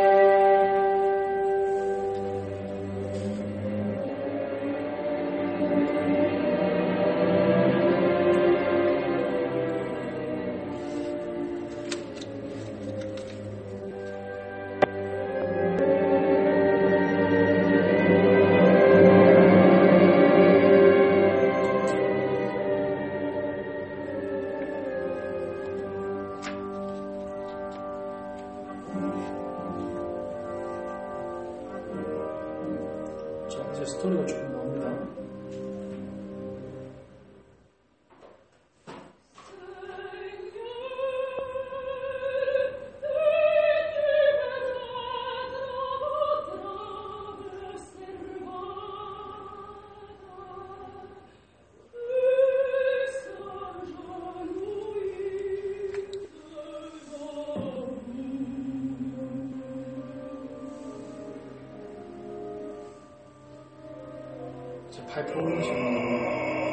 스토리가 조금 나옵니다. 파이프 올리시는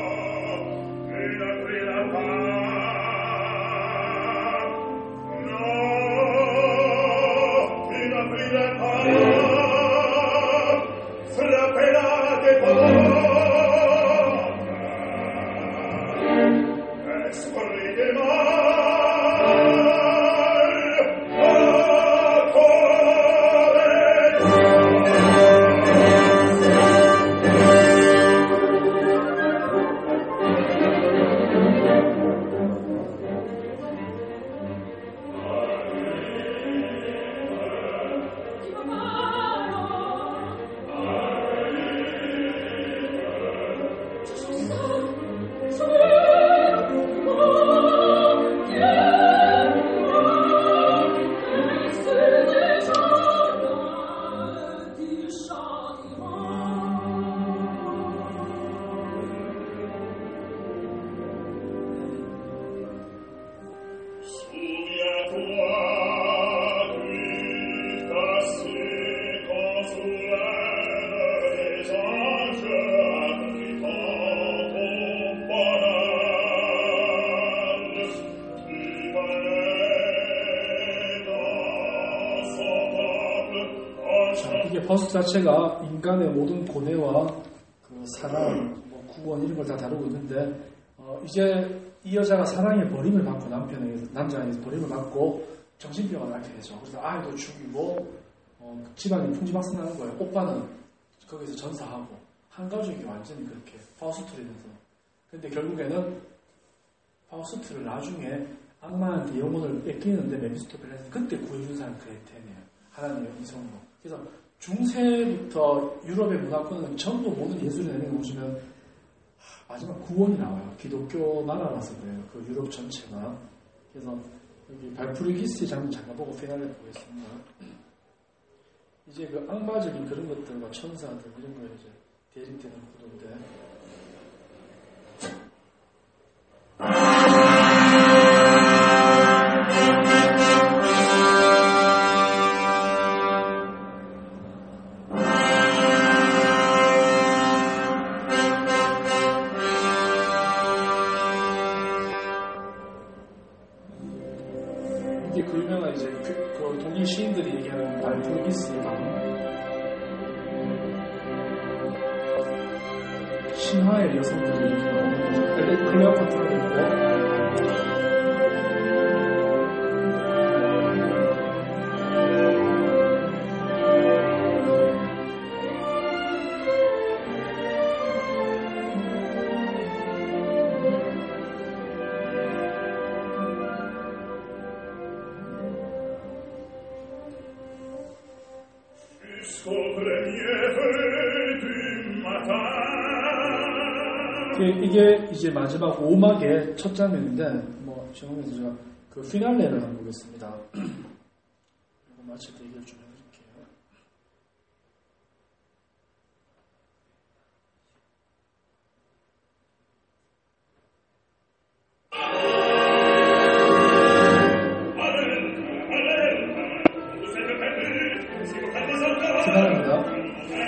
버스 자체가 인간의 모든 고뇌와 그 사랑, 뭐 구원 이런 걸 다 다루고 있는데 어, 이제 이 여자가 사랑의 버림을 받고 남편에게서 남자에게서 버림을 받고 정신병을 앓게 되죠. 그래서 아이도 죽이고 어, 집안이 풍지박산하는 거예요. 오빠는 거기서 전사하고 한 가족이 완전히 그렇게 파우스트를 해서 근데 결국에는 파우스트를 나중에 악마한테 영혼을 뺏기는데 메피스토펠레스 그때 구해준 사람이 그레텐이에요. 하나님의 인성으로. 그래서 중세부터 유럽의 문화권은 전부 모든 예술의 내용을 보시면 마지막 구원이 나와요. 기독교 나라라서 그래요. 그 유럽 전체가. 그래서 여기 발프르기스의 장면 잠깐 보고 피날레 보겠습니다. 이제 그 악마적인 그런 것들과 천사들 이런 거에 이제 대립되는 구도인데 이게 그 유명한 이제 그, 그 독일 시인들이 얘기하는 발프루기스의 방, 신화의 여성들이 이렇게 나오는 거죠. 클레오파트라도 있고, 이게 이제 마지막 오막의 첫 장면인데, 뭐, 지금에서 제가 그 피날레를 한번 보겠습니다. 이거 마칠 때 얘기를 좀 해드릴게요. 피날레입니다.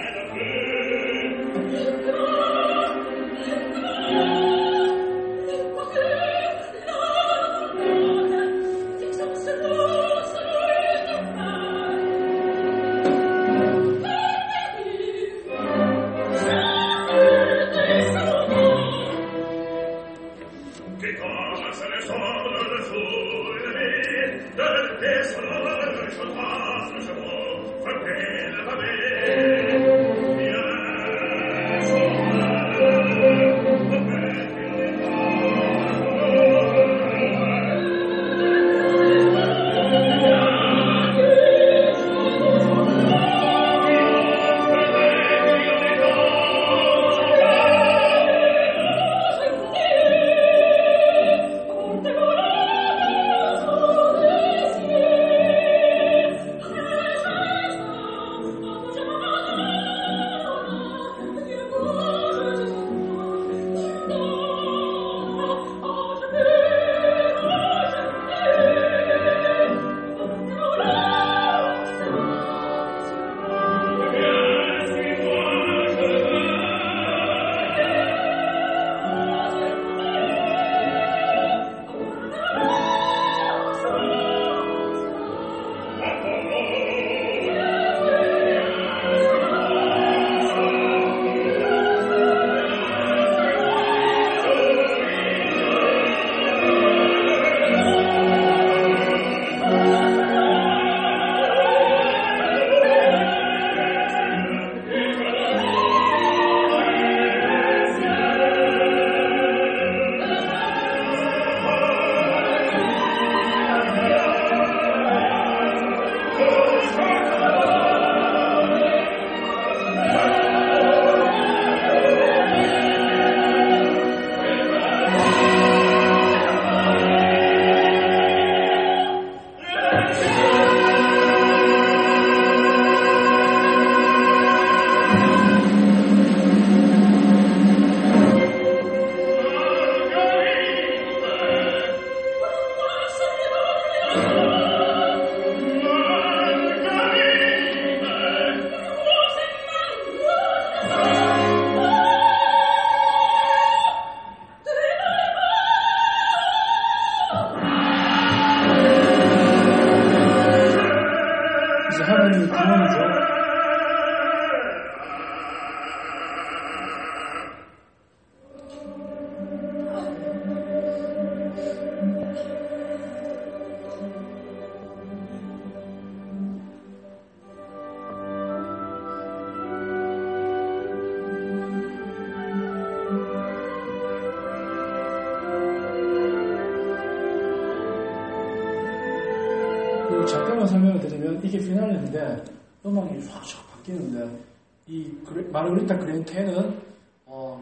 잠깐만 설명을 드리면 이게 피날레인데 음악이 확 바뀌는데 이 마르가리타 그렌테는 어,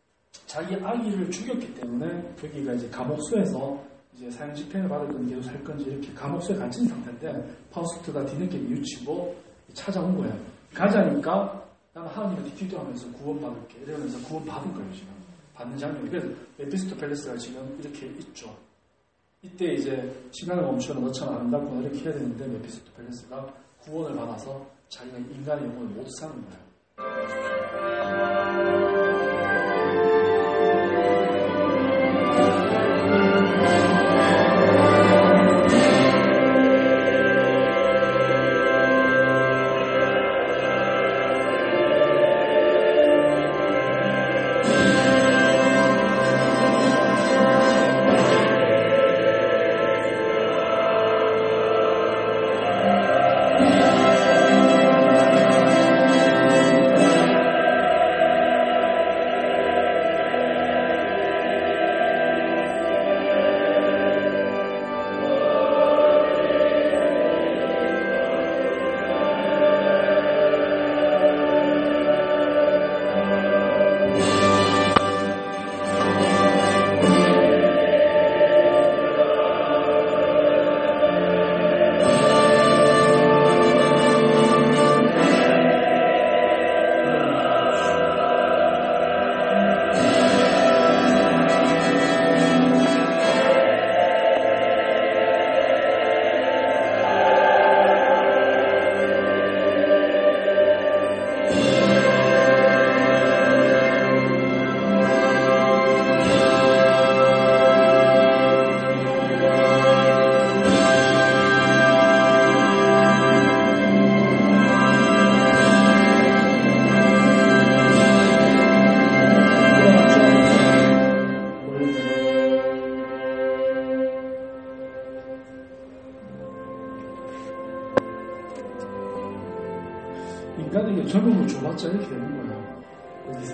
자기 아기를 죽였기 때문에 여기가 이제 감옥소에서 이제 사형 집행을 받을 건지 계속 살 건지 이렇게 감옥소에 갇힌 상태인데 파우스트가 뒤늦게 뉘우치고 찾아온 거예요. 가자니까 나는 하나님한테 기도하면서 구원받을게 이러면서 구원받은 거예요. 지금 받는 장면이. 그래서 메피스토펠레스가 지금 이렇게 있죠. 이때 이제 시간을 멈추면 너처럼 아름답구나 이렇게 해야 되는데 메피스토펠레스가 구원을 받아서 자기가 인간의 영혼을 모두 사는 거예요. 인간에게 젊음을 줘봤자 이렇게 되는 거야. 여기서.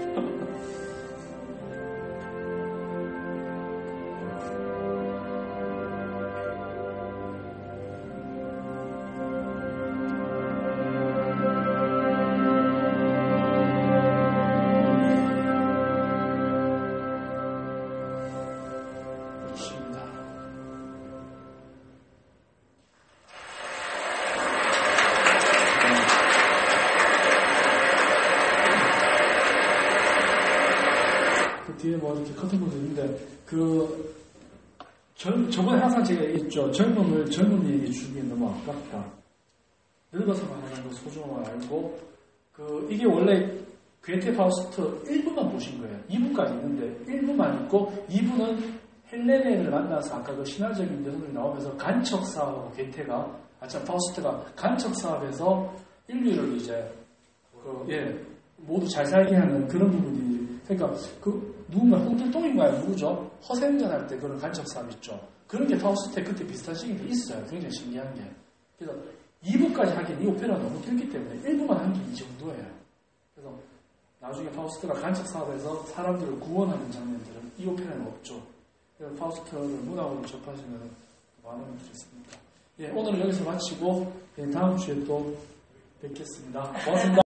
뒤에 뭐 이렇게 커튼볼도 있는데, 그, 젊, 저번에 항상 제가 얘기했죠. 젊음을 젊은이에게 주기엔 너무 아깝다. 늙어서 말하는 거 소중함을 알고, 그, 이게 원래 괴테 파우스트 일 부만 보신 거예요. 이 부까지 있는데, 일 부만 있고, 이 부는 헬레네를 만나서 아까 그 신화적인 여성들이 나오면서 간척 사업하고 괴테가, 아, 참, 파우스트가 간척 사업에서 인류를 이제, 그, 예, 모두 잘 살게 하는 그런 부분이, 그러니까, 그, 누군가, 홍길동인가요? 누구죠? 허생전 할 때 그런 간척 사업 있죠. 그런 게 파우스트에 그때 비슷한 시기도 있어요. 굉장히 신기한 게. 그래서 이 부까지 하기엔 이 오페라가 너무 길기 때문에 일 부만 한 게 이 정도예요. 그래서 나중에 파우스트가 간척 사업에서 사람들을 구원하는 장면들은 이 오페라는 없죠. 그래서 파우스트를 문학으로 접하시면 많은 분들이 있습니다. 예, 오늘은 여기서 마치고, 예, 다음 주에 또 뵙겠습니다. 고맙습니다.